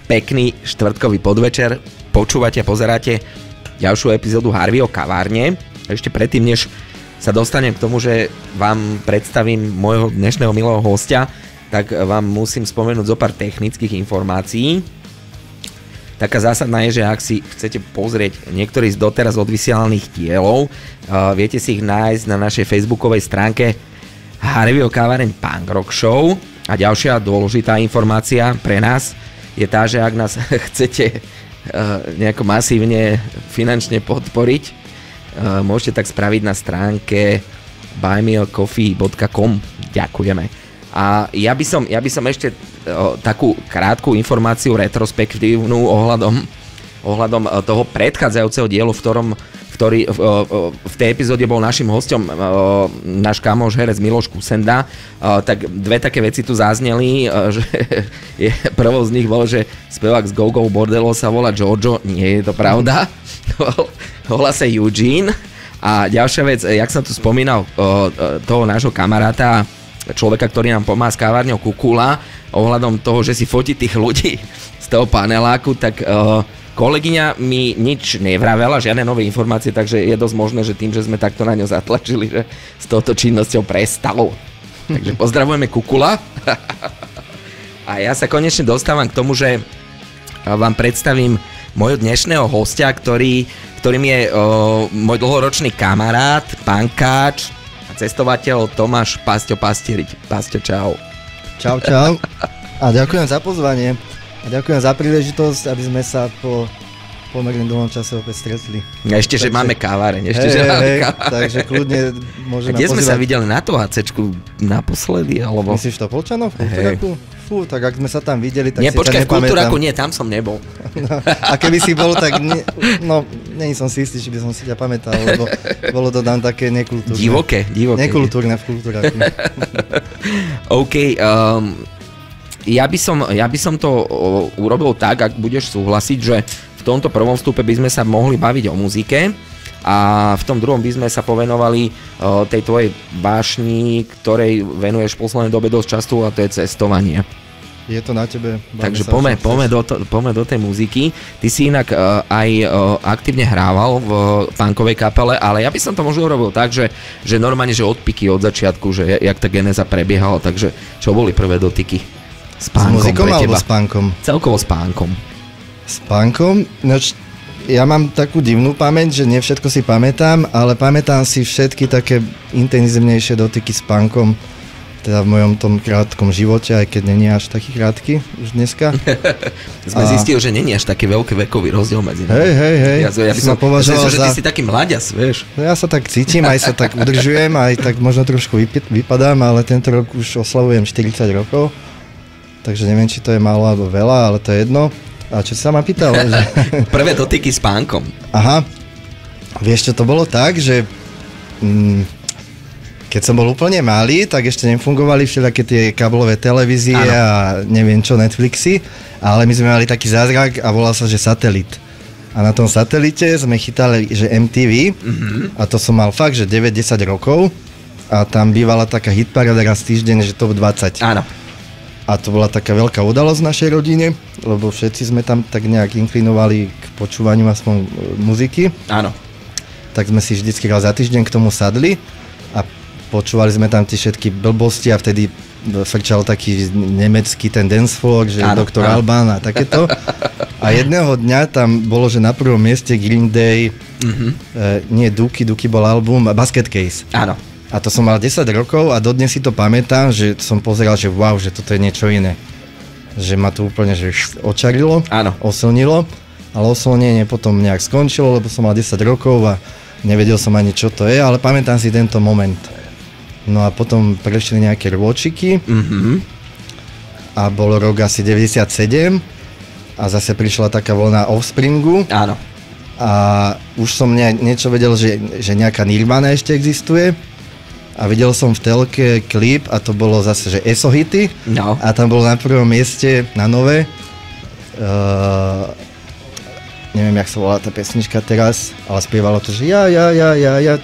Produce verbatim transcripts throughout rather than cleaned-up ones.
Pekný štvrtkový podvečer. Počúvate a pozeráte ďalšiu epizódu Harveyho kavárne. Ešte predtým, než sa dostanem k tomu, že vám predstavím môjho dnešného milého hostia, tak vám musím spomenúť zo pár technických informácií. Taká zásadná je, že ak si chcete pozrieť niektorý z doteraz odvysielaných dielov, uh, viete si ich nájsť na našej facebookovej stránke Harveyho kaváreň Punk Rock Show. A ďalšia dôležitá informácia pre nás je tá, že ak nás chcete uh, nejako masívne finančne podporiť, uh, môžete tak spraviť na stránke buy me a coffee dot com. Ďakujeme. A ja by som, ja by som ešte o, takú krátku informáciu retrospektívnu ohľadom, ohľadom toho predchádzajúceho dielu, v ktorom v, ktorý, v, v tej epizóde bol našim hosťom o, náš kamoš herec Miloš Kusenda. O, tak dve také veci tu zazneli, o, že je, prvou z nich bol, že spevák z Go Go Bordello sa volá Jojo. Nie je to pravda. Volá sa Eugene. A ďalšia vec, jak som tu spomínal, o, toho nášho kamaráta, človeka, ktorý nám pomáha s kavárňou Kukula, ohľadom toho, že si fotí tých ľudí z toho paneláku, tak uh, kolegyňa mi nič nevravela, žiadne nové informácie, takže je dosť možné, že tým, že sme takto na ňo zatlačili, že s touto činnosťou prestalo. Takže pozdravujeme Kukula. A ja sa konečne dostávam k tomu, že vám predstavím môjho dnešného hostia, ktorý, ktorým je uh, môj dlhoročný kamarát, pankáč, cestovateľ Tomáš Pasťo Pastierič. Pasťo, čau. Čau, čau. A ďakujem za pozvanie. A ďakujem za príležitosť, aby sme sa po pomerne dlhom čase opäť stretli. A ešte, takže, že máme kávareň. Ešte, hej, že máme hej, kávareň. Takže kľudne môžeme pozývať. Kde sme sa videli na to HCčku naposledy? Alebo... Myslíš to Polčanov? V Kultúraku? Fú, tak ak sme sa tam videli, tak nie, si počkaj, ťa nepamätám. Nie, počkaj, v Kultúraku nie, tam som nebol. No, a keby si bol, tak nie, no, nie som si istý, či by som si ťa pamätal, lebo bolo to tam také nekultúrne. Divoké, divoké. Nekultúrne v Kultúraku. OK, um, ja, by som, ja by som to uh, urobil tak, ak budeš súhlasiť, že v tomto prvom vstupe by sme sa mohli baviť o muzike a v tom druhom by sme sa povenovali uh, tej tvojej vášni, ktorej venuješ v poslednej dobe dosť často, a to je cestovanie. Je to na tebe. Takže poďme, poďme, do, poďme do tej muziky. Ty si inak uh, aj uh, aktívne hrával v punkovej kapele, ale ja by som to možno urobil tak, že, že normálne, že odpiky od začiatku, že jak tá genéza prebiehala, takže čo boli prvé dotyky s punkom? S muzikom alebo s punkom? Celkovo s punkom. S punkom? No, ja mám takú divnú pamäť, že nie všetko si pamätám, ale pamätám si všetky také intenzívnejšie dotyky s punkom, teda v mojom tom krátkom živote, aj keď není až taký krátky už dneska. Sme a... zistili, že není až taký veľký vekový rozdiel medzi nami. Hej, hej, hej. Ja, ja by som považoval, že za... ty si taký mladias, vieš. No ja sa tak cítim, aj sa tak udržujem, aj tak možno trošku vyp- vypadám, ale tento rok už oslavujem štyridsať rokov, takže neviem, či to je málo alebo veľa, ale to je jedno. A čo si sa ma pýtal? Že... Prvé dotyky s punkom. Aha. Vieš, čo to bolo tak, že... Mm, keď som bol úplne malý, tak ešte nefungovali všelijaké tie káblové televízie ano. A neviem čo, Netflixy, ale my sme mali taký zázrak a volal sa, že satelit. A na tom satelite sme chytali, že em té vé, mm-hmm. a to som mal fakt, že deväť desať rokov a tam bývala taká hitparáda raz týždeň, že top dvadsať. Áno. A to bola taká veľká udalosť v našej rodine, lebo všetci sme tam tak nejak inklinovali k počúvaniu aspoň muziky. Áno. Tak sme si vždycky raz za týždeň k tomu sadli a počúvali sme tam tie všetky blbosti a vtedy frčal taký nemecký ten dancefloor, že áno, doktor áno. Alban a takéto. A jedného dňa tam bolo, že na prvom mieste Green Day, mm-hmm. e, nie Dookie, Dookie bol album, Basket Case. Áno. A to som mal desať rokov a dodnes si to pamätám, že som pozeral, že wow, že toto je niečo iné. Že ma to úplne že očarilo, áno. oslnilo, ale oslnenie potom nejak skončilo, lebo som mal desať rokov a nevedel som ani čo to je, ale pamätám si tento moment. No a potom prešli nejaké rôčiky mm-hmm. a bol rok asi deväťdesiatsedem a zase prišla taká vlna Offspringu. Áno. A už som ne, niečo vedel, že, že nejaká Nirvana ešte existuje a videl som v telke klip a to bolo zase, že eso hity no. a tam bol na prvom mieste na nové uh, neviem, jak sa volá tá pesnička teraz, ale spievalo to, že ja, ja, ja, ja, ja,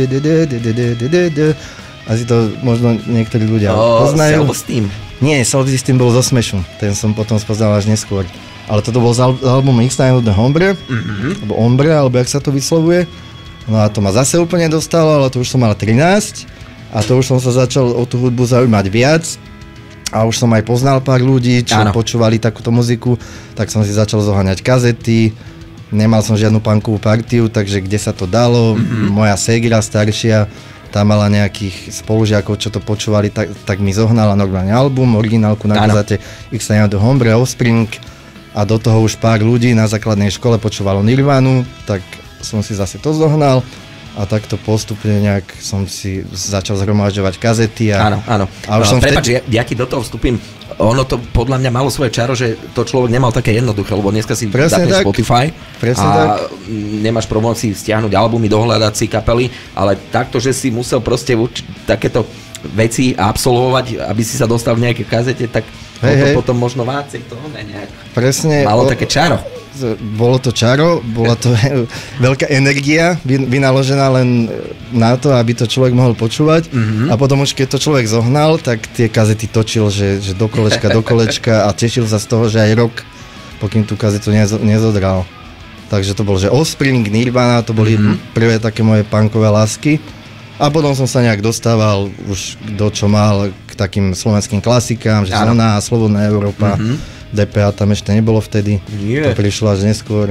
asi to možno niektorí ľudia oh, poznajú. Self-Esteem. Nie, Self-Esteem bol zo Smashu, ten som potom spoznal až neskôr. ale toto bol z albumu X-Nine the Hombre, mm-hmm. alebo Hombre, alebo jak sa to vyslovuje. No a to ma zase úplne dostalo, ale to už som mal trinásť a to už som sa začal o tú hudbu zaujímať viac a už som aj poznal pár ľudí, čo ano. Počúvali takúto muziku, tak som si začal zoháňať kazety, nemal som žiadnu punkovú partiu, takže kde sa to dalo, mm-hmm. moja ségra staršia, tá mala nejakých spolužiakov, čo to počúvali, tak, tak mi zohnala normálne album, originálku na kazete X-Nine the Hombre, Offspring a do toho už pár ľudí na základnej škole počúvalo Nirvanu, tak som si zase to zohnal a takto postupne nejak som si začal zhromažďovať kazety a... Áno, áno. A už som Prepáč, vtedy... ja, ja ti do toho vstúpim, ono to podľa mňa malo svoje čaro, že to človek nemal také jednoduché, lebo dneska si dáte Spotify Presne a tak. nemáš problém si stiahnuť albumy, dohľadať si kapely, ale takto, že si musel proste uč- takéto veci absolvovať, aby si sa dostal v nejakej kazete, tak hej, to hej. Potom možno vácek toho nejak. Presne. Malo o... také čaro. Bolo to čaro, bola to veľká energia vynaložená len na to, aby to človek mohol počúvať mm-hmm. a potom už keď to človek zohnal, tak tie kazety točil, že, že do kolečka, do kolečka a tešil sa z toho, že aj rok, pokým tú kazetu nezo, nezodral. Takže to bol, že Offspring, Nirvana, to boli mm-hmm. prvé také moje punkové lásky a potom som sa nejak dostával už do čo mal k takým slovenským klasikám, že Zóna, Slobodná Európa, mm-hmm. dé pé á tam ešte nebolo vtedy, yeah. To prišlo až neskôr.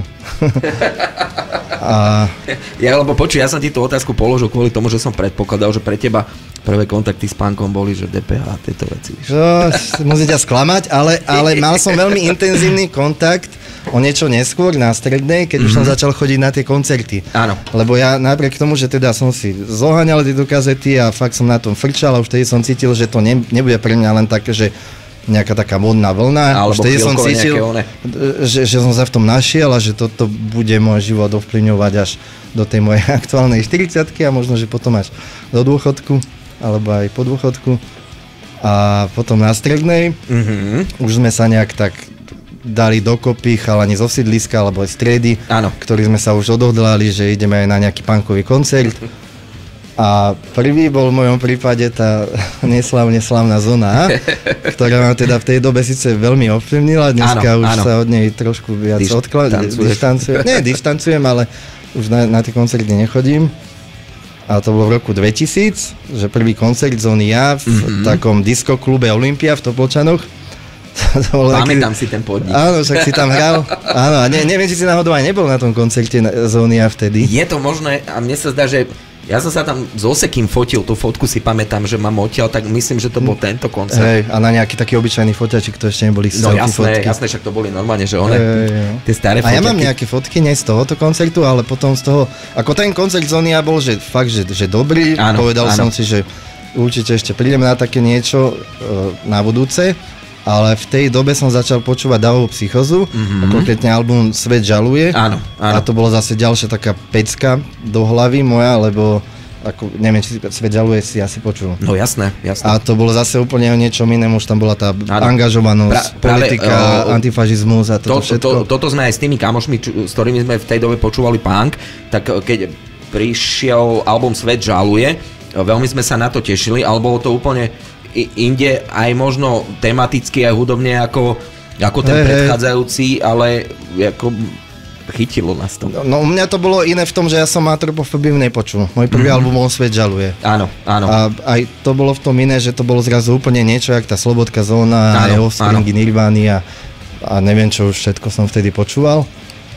A... Ja, lebo počuj, ja som ti tú otázku položil kvôli tomu, že som predpokladal, že pre teba prvé kontakty s punkom boli, že dé pé á, tieto veci. Čo, musím ťa sklamať, ale, ale mal som veľmi intenzívny kontakt o niečo neskôr na strednej, keď mm-hmm. už som začal chodiť na tie koncerty. Áno. Lebo ja napriek tomu, že teda som si zoháňal tieto kazety a fakt som na tom frčal a už vtedy som cítil, že to ne, nebude pre mňa len také, že nejaká taká modná vlna. Alebo vtedy som cítil, že, že som sa v tom našiel a že toto bude môj život ovplyvňovať až do tej mojej aktuálnej štyridsiatky a možno, že potom až do dôchodku, alebo aj po dôchodku. A potom na strednej mm-hmm. už sme sa nejak tak dali dokopy chalani zo sídliska, alebo aj z triedy, ktorí sme sa už odhodlali, že ideme aj na nejaký punkový koncert. A prvý bol v mojom prípade tá neslavne slavná Zóna, ktorá ma teda v tej dobe síce veľmi ovplyvnila, dneska áno, už áno. sa od nej trošku viac Diš- odkladám, dištancujem, nie dištancujem, ale už na, na tie koncerty nechodím. A to bolo v roku dvetisíc, že prvý koncert Zóny ja v mm-hmm. takom diskoklube Olympia v Topolčanoch. Pamätám taký... si ten podnik. Áno, však si tam hral. Áno, a ne, neviem, či si náhodou aj nebol na tom koncerte Zóny ja vtedy. Je to možné a mne sa zdá, že ja som sa tam s Osekým fotil, tú fotku si pamätám, že mám odtiaľ, tak myslím, že to bol tento koncert. Hej, a na nejaký taký obyčajný foťačik, to ešte neboli no jasné, fotky. jasné, však to boli normálne, že one, hey, tie staré foťaky. A ja mám nejaké fotky, nie z tohoto koncertu, ale potom z toho, ako ten koncert Zónia bol, že fakt, že, že dobrý, áno, povedal áno. som si, že určite ešte prídem na také niečo na budúce. Ale v tej dobe som začal počúvať Davovú psychozu, mm-hmm. konkrétne album Svet žaluje. Áno, áno. A to bolo zase ďalšia taká pecka do hlavy moja, lebo ako, neviem, či Svet žaluje si asi počul. No jasné, jasné. A to bolo zase úplne o niečom inému, už tam bola tá áno. angažovanosť, pra, politika, práve, uh, antifašizmus a toto to, všetko. To, toto sme aj s tými kamošmi, čo, s ktorými sme v tej dobe počúvali punk, tak keď prišiel album Svet žaluje, veľmi sme sa na to tešili, ale bolo to úplne inde aj možno tematicky aj hudobne ako, ako ten hey, predchádzajúci, hey. ale ako chytilo nás to. No, no u mňa to bolo iné v tom, že ja som Atropofóbiu nepočul. Môj prvý mm-hmm. album o Svet žaluje. Áno, áno. A aj to bolo v tom iné, že to bolo zrazu úplne niečo, jak tá Slobodka Zóna, aj Offspring, Nirvany a, a neviem čo už všetko som vtedy počúval.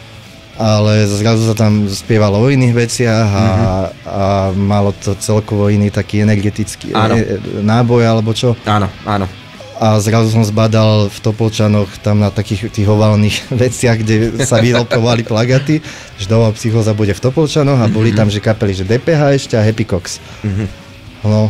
Ale zrazu sa tam spievalo o iných veciach a, mm-hmm. a malo to celkovo iný taký energetický e, náboj alebo čo. Áno, áno. A zrazu som zbadal v Topolčanoch tam na takých tých oválnych veciach, kde sa vylopovali plagaty, že Davová psychóza bude v Topolčanoch a mm-hmm. boli tam že kapely, že dé pé há ešte a Happy Cox. Mm-hmm. No,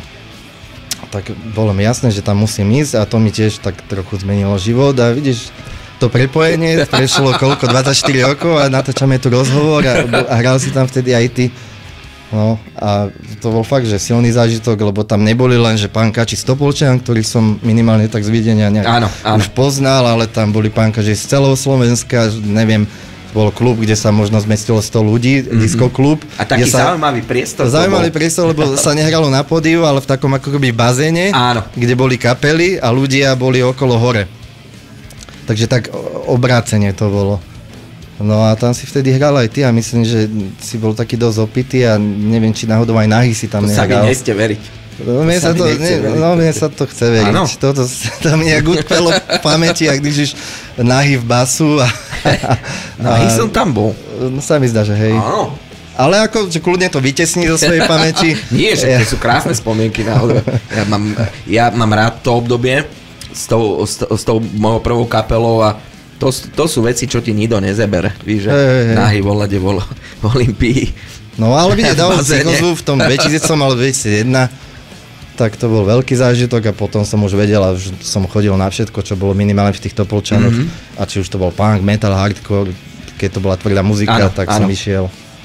tak bolo mi jasné, že tam musím ísť a to mi tiež tak trochu zmenilo život a vidíš, to prepojenie prešlo koľko, dvadsaťštyri rokov a natáčame tu rozhovor a, a hral si tam vtedy aj ty. No a to bol fakt, že silný zážitok, lebo tam neboli len, že pánkači z Topolčan, ktorých som minimálne tak z videnia nejak áno, áno. už poznal, ale tam boli pánkači z celého Slovenska, neviem, bol klub, kde sa možno zmestilo sto ľudí, mm-hmm. diskoklub. A taký sa, zaujímavý priestor. Zaujímavý priestor, lebo sa nehralo na pódiu, ale v takom ako keby bazéne, áno. kde boli kapely a ľudia boli okolo hore. Takže tak obrácenie to bolo. No a tam si vtedy hral aj ty a myslím, že si bol taký dosť opitý a neviem, či náhodou aj nahý si tam to nehral. To sa mi neste veriť. No, mne sa to, ne, no, mne sa to chce veriť. Áno. Toto to mi nejak utkvelo v pamäti, ak když nahý v basu. A, nahý som tam bol. No sa mi zdá, že hej. Áno. Ale ako, že kľudne to vytesní zo svojej pamäti. Nie, že to sú krásne spomienky náhodou. Ja mám, ja mám rád to obdobie s tou, s, s tou mojou prvou kapelou a to, to sú veci, čo ti nikto nezebere. Víš, že hey, hey. Nahý volade vol v Olympii. No ale vidieť, dal psychozu v tom dvetisíc alebo dvetisícjeden, tak to bol veľký zážitok a potom som už vedel a už som chodil na všetko, čo bolo minimálne v týchto Topolčanoch. Mm-hmm. A či už to bol punk, metal, hardcore, keď to bola tvrdá muzika, áno, tak áno. som išiel.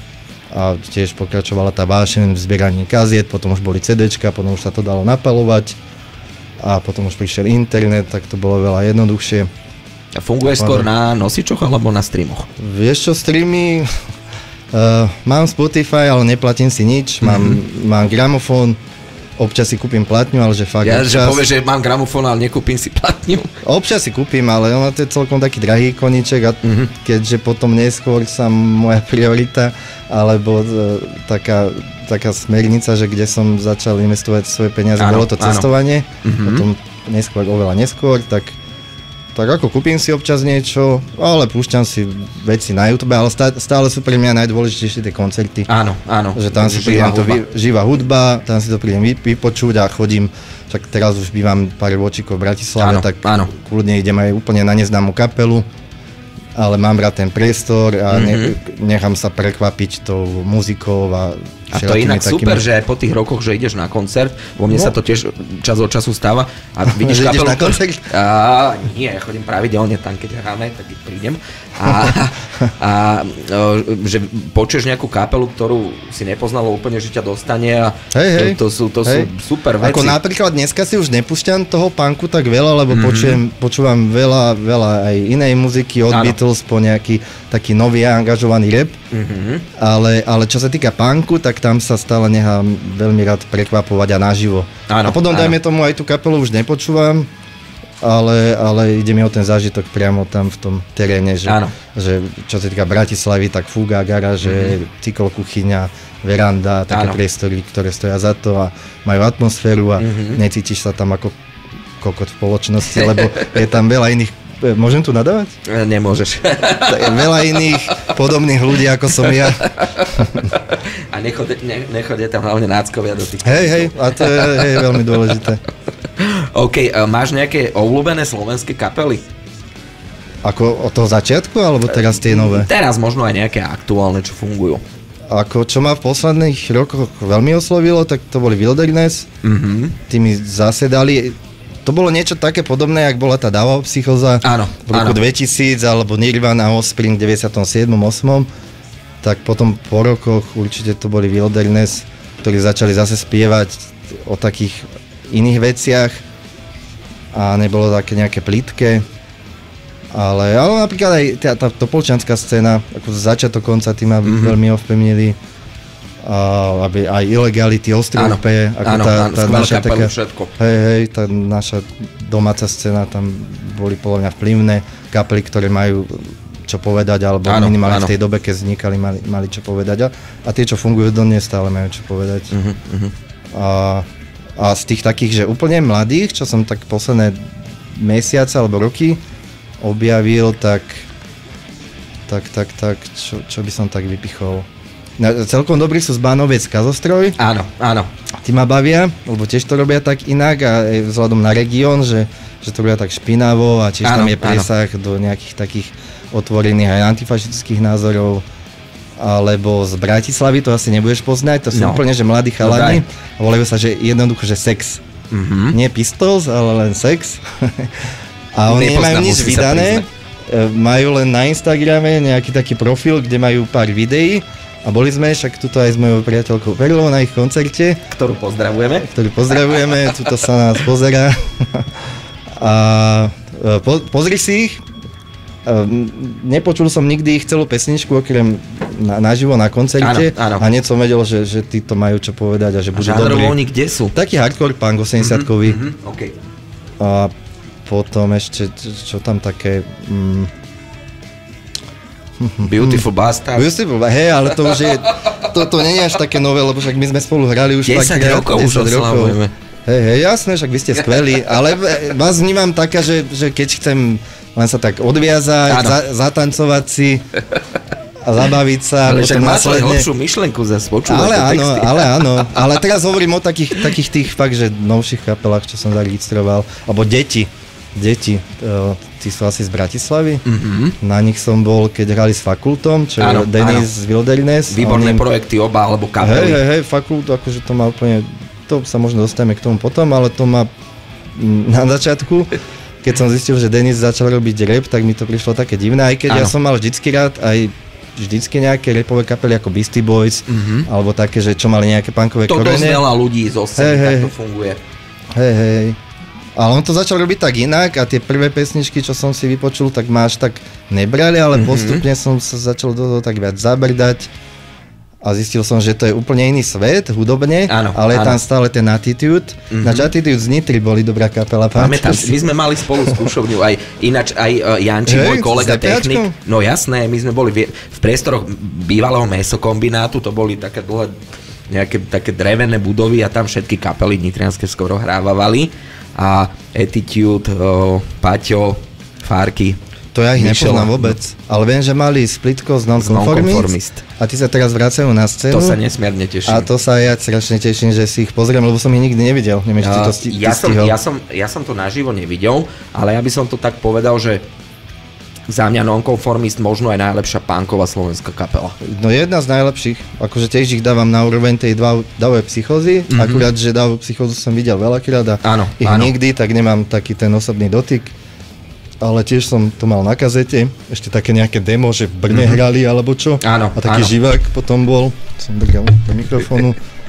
A tiež pokračovala tá vášeň v zbieraní kaziet, potom už boli CDčka, potom už sa to dalo napalovať a potom už prišiel internet, tak to bolo veľa jednoduchšie. A funguješ skôr na nosičoch alebo na streamoch? Vieš čo, streamy, uh, mám Spotify, ale neplatím si nič, mm-hmm. mám, mám gramofón, občas si kúpim platňu, ale že fakt ja, občas... Ja, že povieš, že mám gramofón, ale nekúpim si platňu. Občas si kúpim, ale ono to je celkom taký drahý koníček a mm-hmm. keďže potom neskôr sa moja priorita, alebo uh, taká, taká smernica, že kde som začal investovať svoje peniaze, áno, bolo to cestovanie, mm-hmm. potom neskôr, oveľa neskôr, tak Tak ako kúpim si občas niečo, ale púšťam si veci na YouTube, ale stále, stále sú pre mňa najdôležitejšie tie koncerty. Áno, áno. Že tam si prídem to vy, živá hudba, tam si to prídem vy, vypočuť a chodím, však teraz už bývam pár ročíkov v Bratislave, áno, tak áno. kľudne idem aj úplne na neznámu kapelu, ale mám rád ten priestor a mm-hmm. ne, nechám sa prekvapiť tou muzikou a A to je inak takými... super, že aj po tých rokoch, že ideš na koncert, vo mne no. sa to tiež čas od času stáva a vidíš kapelu... na koncert? A, nie, ja chodím pravidelne tam, keď hráme, tak prídem. A, a že počuješ nejakú kapelu, ktorú si nepoznalo úplne, že ťa dostane a hej, hej. To, to, sú, to sú super veci. Ako napríklad dneska si už nepúšťam toho punku tak veľa, lebo mm-hmm. počujem, počúvam veľa, veľa aj inej muziky, od ano. Beatles po nejaký taký nový angažovaný rap. Mm-hmm. Ale, ale čo sa týka punku, tak tam sa stále nechám veľmi rád prekvapovať a naživo. Áno, a potom, áno. dajme tomu, aj tú kapelu už nepočúvam, ale, ale ide mi o ten zážitok priamo tam v tom teréne, že, že čo sa týka Bratislavy, tak fúga, garáže, mm-hmm. cykl, kuchyňa, veranda, také áno. priestory, ktoré stoja za to a majú atmosféru a mm-hmm. necítiš sa tam ako kokot v spoločnosti, lebo je tam veľa iných. Môžem tu nadávať? Nemôžeš. Veľa iných podobných ľudí, ako som ja. A nechodia ne, nechodia tam hlavne náckovia do tých... Hej, hej, a to je hej, veľmi dôležité. OK, máš nejaké obľúbené slovenské kapely? Ako od toho začiatku, alebo teraz tie nové? Teraz možno aj nejaké aktuálne, čo fungujú. Ako čo ma v posledných rokoch veľmi oslovilo, tak to boli Wilderness. Mm-hmm. Tí mi zasedali... To bolo niečo také podobné, jak bola tá Davao Psychoza áno, v roku áno. dvetisíc, alebo Nirvana, Offspring v deväťdesiatom siedmom ôsmom Tak potom po rokoch určite to boli Wilderness, ktorí začali zase spievať o takých iných veciach a nebolo také nejaké plitké. Ale, ale napríklad aj tá, tá topolčanská scéna, ako začiatok konca, tí ma mm-hmm. veľmi ovplyvnili. A aby aj Illegality, Ostrov P, ako áno, tá, tá naša taká, hej, hej, tá naša domáca scéna, tam boli podľa mňa vplyvné kapely, ktoré majú čo povedať, alebo áno, minimálne áno. v tej dobe, keď vznikali, mali, mali čo povedať. A, a tie, čo fungujú dodnes, stále majú čo povedať. Uh-huh, uh-huh. A, a z tých takých, že úplne mladých, čo som tak posledné mesiace alebo roky objavil, tak tak, tak, tak, čo, čo by som tak vypichol. No, celkom dobrý sú z Bánoviec Kazostroj. Áno, áno. Tí ma bavia, lebo tiež to robia tak inak a vzhľadom na región, že, že to robia tak špinavo a tiež áno, tam je presah áno. do nejakých takých otvorených aj antifašistických názorov. Alebo z Bratislavy, to asi nebudeš poznať, to sú no. úplne, že mladí chalani. No, volajú sa, že jednoducho, že sex. Mm-hmm. Nie Pistols, ale len sex. A oni nemajú nič vydané. Majú len na Instagrame nejaký taký profil, kde majú pár videí. A boli sme však tuto aj s mojou priateľkou Perlou na ich koncerte. Ktorú pozdravujeme. Ktorú pozdravujeme, tuto sa nás pozerá. A po, pozri si ich. Nepočul som nikdy ich celú pesničku, okrem na, naživo na koncerte. Áno, áno. A hneď som vedel, že, že títo majú čo povedať a že budú dobrí. A oni kde sú? Taký hardcore punk osemdesiatkový. Mm-hmm, okay. A potom ešte, čo tam také... Mm, Beautiful Bastard. Beautiful, hej, ale to už je, to, to nie je až také nové, lebo však my sme spolu hrali už desať rokov už oslavujeme. Hej, hej, jasné, však vy ste skvelí, ale vás vnímam taká, že, že keď chcem len sa tak odviazať, za, zatancovať si a zabaviť sa. Ale však máš len lepšiu myšlenku zase počúvať. Ale áno, ale áno, ale teraz hovorím o takých, takých tých fakt, že novších kapelách, čo som zaregistroval, alebo deti, deti, uh, tí sú asi z Bratislavy, mm-hmm. Na nich som bol, keď hrali s Fakultom, čo áno, je Denis z Wilderness. Výborné oni... projekty oba, alebo kapely. Hej, hej, hej, Fakult, akože to má úplne, to sa možno dostaneme k tomu potom, ale to má na začiatku. Keď som zistil, že Denis začal robiť rap, tak mi to prišlo také divné, aj keď áno. Ja som mal vždycky rád aj vždycky nejaké rapové kapely ako Beastie Boys, mm-hmm. alebo také, že čo mali nejaké punkové to korene. To dosť veľa ľudí zo scény, hey, tak to funguje. Hej, hej. Ale on to začal robiť tak inak a tie prvé pesničky, čo som si vypočul, tak ma až tak nebrali, ale mm-hmm. postupne som sa začal do toho tak viac zabrdať a zistil som, že to je úplne iný svet, hudobne, áno, ale je tam stále ten Attitude. Mm-hmm. Nač Attitude z Nitry boli dobrá kapela. Pamätám si, my sme mali spolu skúšovňu, aj ináč aj uh, Janči, hey, môj kolega technik. No jasné, my sme boli v, v priestoroch bývalého mäsokombinátu, to boli také dlhé, nejaké také drevené budovy a tam všetky kapely nitrianske skoro hrávavali. A Attitude, uh, Paťo, Farky. To ja ich Michela, nepoznám vôbec, no. Ale viem, že mali splitko z Non-Conformist a tí sa teraz vracajú na scénu. To sa nesmierne teším. A to sa ja strašne teším, že si ich pozriem, lebo som ich nikdy nevidel. Neviem, uh, to sti- ja, som, ja, som, ja som to naživo nevidel, ale ja by som to tak povedal, že za mňa Non-Conformist možno aj najlepšia punková slovenská kapela. No jedna z najlepších, akože tiež ich dávam na úroveň tej Davovej psychózy, mm-hmm. Akurát, že Davovú psychózu som videl veľakrát a áno, ich áno. Nikdy, tak nemám taký ten osobný dotyk. Ale tiež som to mal na kazete, ešte také nejaké demo, že v Brne mm-hmm. hrali alebo čo. Áno, a taký áno. Živák potom bol, som drgal do mikrofónu.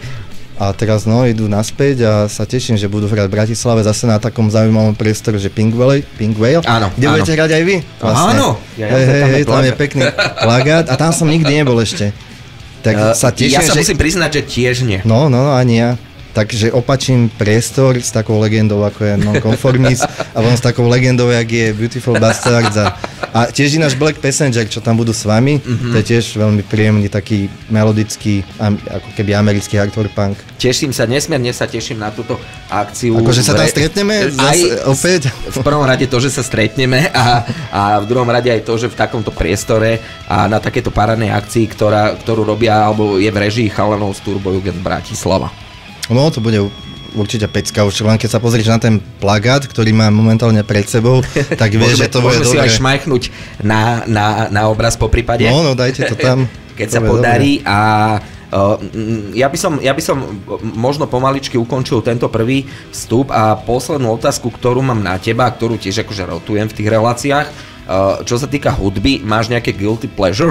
A teraz no, idú naspäť a sa teším, že budú hrať v Bratislave zase na takom zaujímavom priestore, že Pink Valley, Pink Whale. Áno, kde áno. budete hrať aj vy? Vlastne. Áno. Ja, ja, hej, hej, hej, tam je pekný plagát a tam som nikdy nebol ešte. Tak uh, sa teším, ja sa že... musím priznať, že tiež nie. No, no, no, ani ja. Takže opačím priestor s takou legendou, ako je Non-Conformist a potom s takou legendou, jak je Beautiful Bastard a, a tiež ináš Black Passenger, čo tam budú s vami, mm-hmm. To je tiež veľmi príjemný, taký melodický, ako keby americký hardcore punk. Teším sa, nesmierne sa teším na túto akciu. Akože sa tam stretneme zase opäť? V prvom rade to, že sa stretneme a, a v druhom rade aj to, že v takomto priestore a na takéto parádnej akcii, ktorá, ktorú robia, alebo je v režii chalanov z Turbojugend Bratislava. No, to bude určite pecka, už len keď sa pozrieš na ten plagát, ktorý mám momentálne pred sebou, tak vieš, že to bude dobre. Môžeme si aj šmajchnúť na, na, na obraz po prípade. No, no, dajte to tam. Keď to sa podarí dobre. A uh, ja, by som, ja by som možno pomaličky ukončil tento prvý vstup a poslednú otázku, ktorú mám na teba, ktorú tiež akože rotujem v tých reláciách. Uh, čo sa týka hudby, máš nejaké guilty pleasure?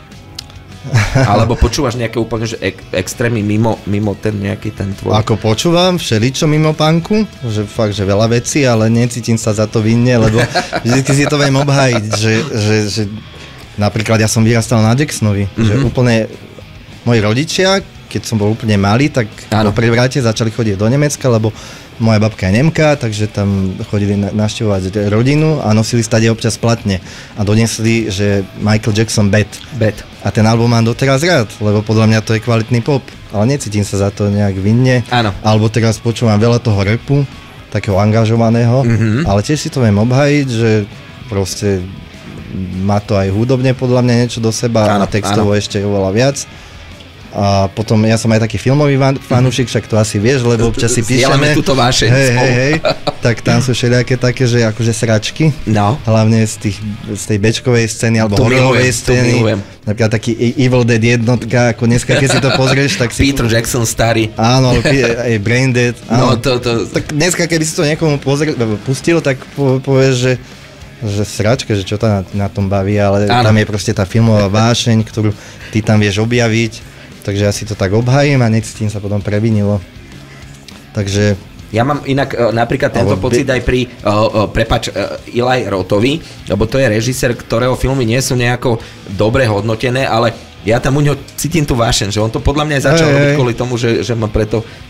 Alebo počúvaš nejaké úplne že ek, extrémy mimo, mimo ten nejaký ten tvoj? Ako počúvam všeličo mimo punku, že fakt, že veľa vecí, ale necítim sa za to vinne, lebo vždy si to viem obhájiť, že, že, že napríklad ja som vyrastal na Jacksonovi, mm-hmm. Že úplne moji rodičia, keď som bol úplne malý, tak áno. Po prevráte začali chodiť do Nemecka, lebo moja babka je Nemka, takže tam chodili navštevovať rodinu a nosili stade občas platne a donesli, že Michael Jackson Bad. Bad. A ten album mám doteraz rád, lebo podľa mňa to je kvalitný pop, ale necítim sa za to nejak vinne. Áno. Alebo teraz počúvam veľa toho rapu, takého angažovaného, mm-hmm. Ale tiež si to viem obhajiť, že proste má to aj hudobne podľa mňa niečo do seba áno, a textovo áno. Ešte oveľa viac. A potom ja som aj taký filmový fanúšik, však to asi vieš, lebo občas si píšeme. Zdieľame túto vášeň hej, hej, hej, tak tam sú všelijaké také, že akože sračky. No. Hlavne z, tých, z tej bečkovej scény, alebo hororovej scény. Napríklad taký Evil Dead jednotka, ako dneska, keď si to pozrieš, tak si... Peter Jackson starý. Áno, aj Brain Dead. Áno. No, to, to... Tak dneska, keby si to niekomu pozrie, pustil, tak po, povieš, že že sračka, že čo to na, na tom baví, ale áno. Tam je proste tá filmová vášeň, ktorú ty tam vieš objaviť. Takže ja si to tak obhajím a necítim sa potom previnilo. Takže... Ja mám inak uh, napríklad tento pocit by... aj pri, uh, uh, prepač, uh, Eli Rothovi, lebo to je režisér, ktorého filmy nie sú nejako dobre hodnotené, ale ja tam u ňo cítim tú vášeň, že on to podľa mňa aj začal hey, robiť kvôli tomu, že, že ma preto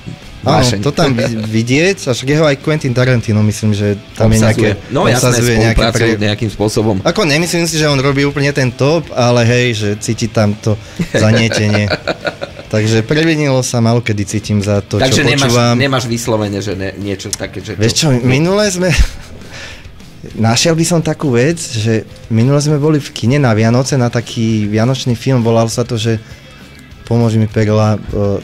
Áno, to tam vidieť, a však jeho aj Quentin Tarantino, myslím, že tam je nejaké... No jasné, spolupracujú pre... nejakým spôsobom. Ako nemyslím si, že on robí úplne ten top, ale hej, že cíti tam to zanietenie. Takže previnilo sa malo, kedy cítim za to, Takže čo nemáš, počúvam. Takže nemáš vyslovene, že ne, niečo také, že... Vieš čo, minule sme... Našiel by som takú vec, že minule sme boli v kine na Vianoce na taký vianočný film, volal sa to, že pomôž mi Perla... Uh,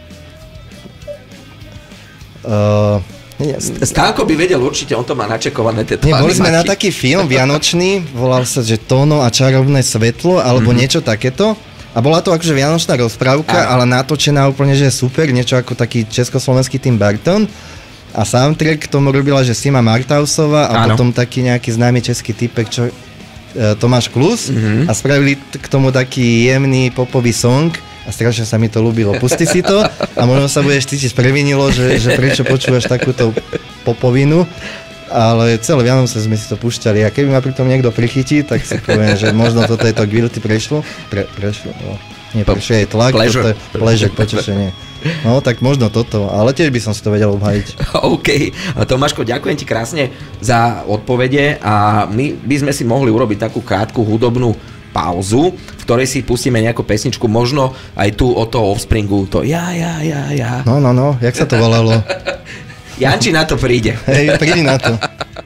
uh, Stánko by vedel určite, on to má načekované. Nie, boli sme na taký film vianočný, volal sa, že Tóno a čarovné svetlo, alebo mm-hmm. niečo takéto. A bola to akože vianočná rozprávka, ale natočená úplne, že super, niečo ako taký československý Tim Burton. A soundtrack k tomu robila, že Sima Martausová a Áno. potom taký nejaký známy český typek, čo, e, Tomáš Klus. Mm-hmm. A spravili t- k tomu taký jemný popový song a strašne sa mi to ľúbilo. Pusti si to a možno sa budeš cítiť previnilo, že, že prečo počúvaš takúto popovinu. Ale celé Vianoce sme si to púšťali a keby ma pri tom niekto prichytí, tak si poviem, že možno toto je to guilty prešlo. Pre, prešlo, no. Nie, prešlo je tlak, pleasure. Toto je pleasure, potešenie. No, tak možno toto, ale tiež by som si to vedel obhajiť. OK. Tomáško, ďakujem ti krásne za odpovede a my by sme si mohli urobiť takú krátku hudobnú pauzu, v ktorej si pustíme nejakú pesničku, možno aj tu od toho Offspringu, to ja, ja, ja, ja. No, no, no, jak sa to volalo? Janči na to príde. Hej, prídi na to.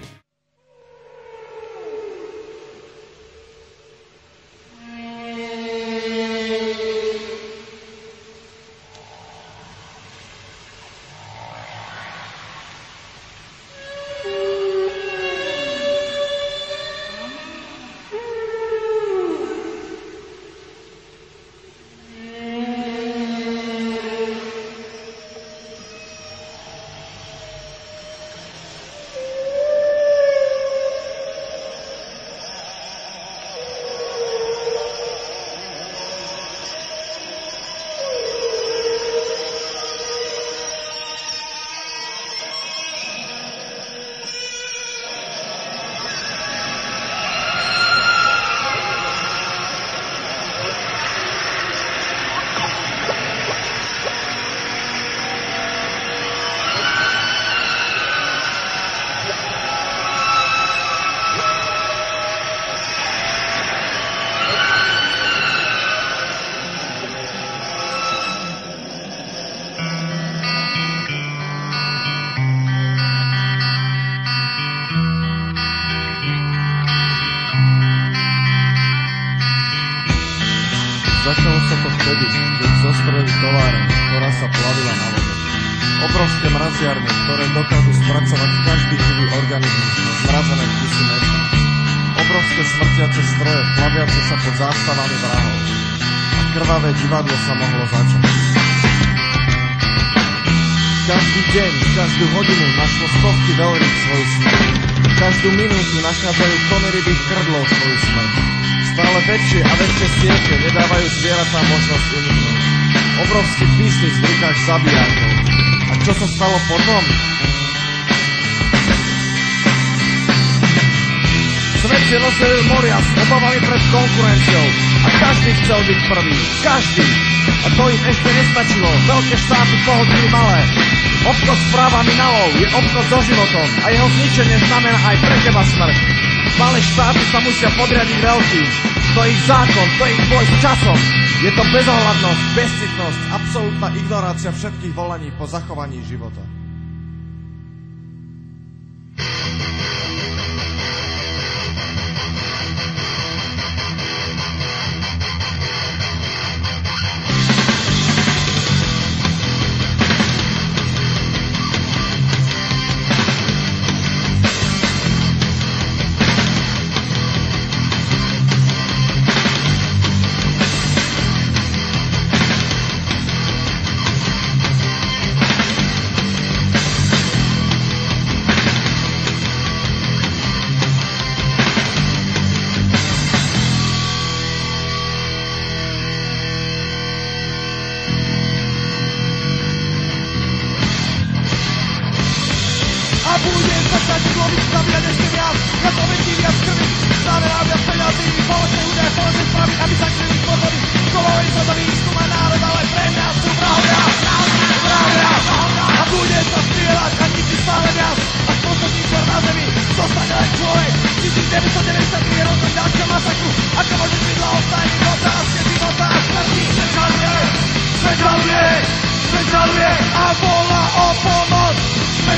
Začalo sa to vtedy, keď zostreli továreň, ktorá sa plavila na vode. Obrovské mraziarne, ktoré dokážu spracovať každý živý organizmus na zmrazené kusy mäsa. Obrovské smrtiace stroje, plaviace sa pod zástavami vrahov. A krvavé divadlo sa mohlo začať. Každý deň, každú hodinu našlo stovky veľrýb svoju smrť. Každú minútu nachádzajú tony rybých krdlov svoju smrť. Stále väčšie a väčšie siete nedávajú zvieratá možnosť uniknúť. Obrovský biznis v rukách zabijákov. A čo sa stalo potom? Svet si rozdelil moria s obavami pred konkurenciou a každý chcel byť prvý. Každý. A to im ešte nestačilo. Veľké štáty pohodlili malé. Obchod s právami na lov je obchod so životom a jeho zničenie znamená aj pre teba smrť. Malé štáty sa musia podriadiť veľkým. To je ich zákon, to je ich boj s časom. Je to bezohľadnosť, bezcitnosť, absolútna ignorácia všetkých volaní po zachovaní života.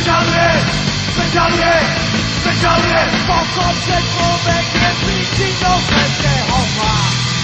žaluje, se žaluje, se žaluje, pokud se člověk nepříčí do světského zla.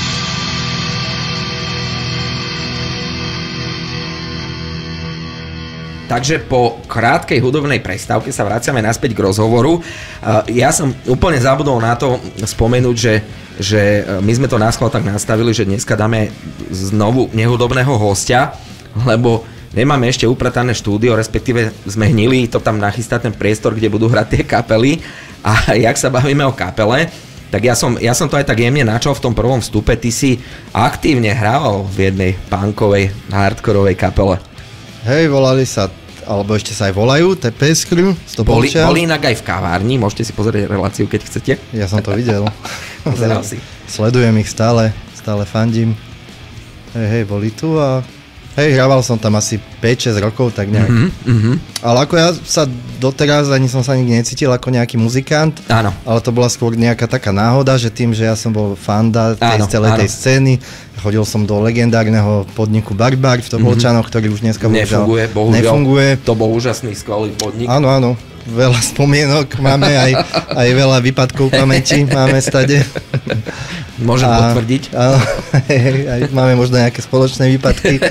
Takže po krátkej hudobnej prestávke sa vraciame naspäť k rozhovoru. Ja som úplne zabudol na to spomenúť, že, že my sme to naschvál tak nastavili, že dneska dáme znovu nehudobného hostia, lebo nemáme ešte upratané štúdio, respektíve sme hnili to tam nachystať ten priestor, kde budú hrať tie kapely. A jak sa bavíme o kapele, tak ja som, ja som to aj tak jemne načal v tom prvom vstupe. Ty si aktívne hrával v jednej punkovej, hardkorovej kapele. Hej, volali sa, alebo ešte sa aj volajú, té pé es Crew, boli, boli inak aj v kavárni, môžete si pozrieť reláciu, keď chcete. Ja som to videl. Pozeral si. Sledujem ich stále, stále fandím. Hej, hej, boli tu a hej, hrával som tam asi päť šesť rokov, tak nejak. Mm-hmm. Ale ako ja sa doteraz ani som sa nikdy necítil ako nejaký muzikant. Áno. Ale to bola skôr nejaká taká náhoda, že tým, že ja som bol fanda tej áno, celej áno. tej scény, chodil som do legendárneho podniku Barbar v Topolčanoch, mm-hmm. ktorý už dneska nefunguje, bohužiaľ. Nefunguje. To bol úžasný, skvelý podnik. Áno, áno. Veľa spomienok máme, aj, aj veľa výpadkov pamäti máme stade. Môžem a, potvrdiť. Áno, aj máme možno nejaké spoločné výpadky.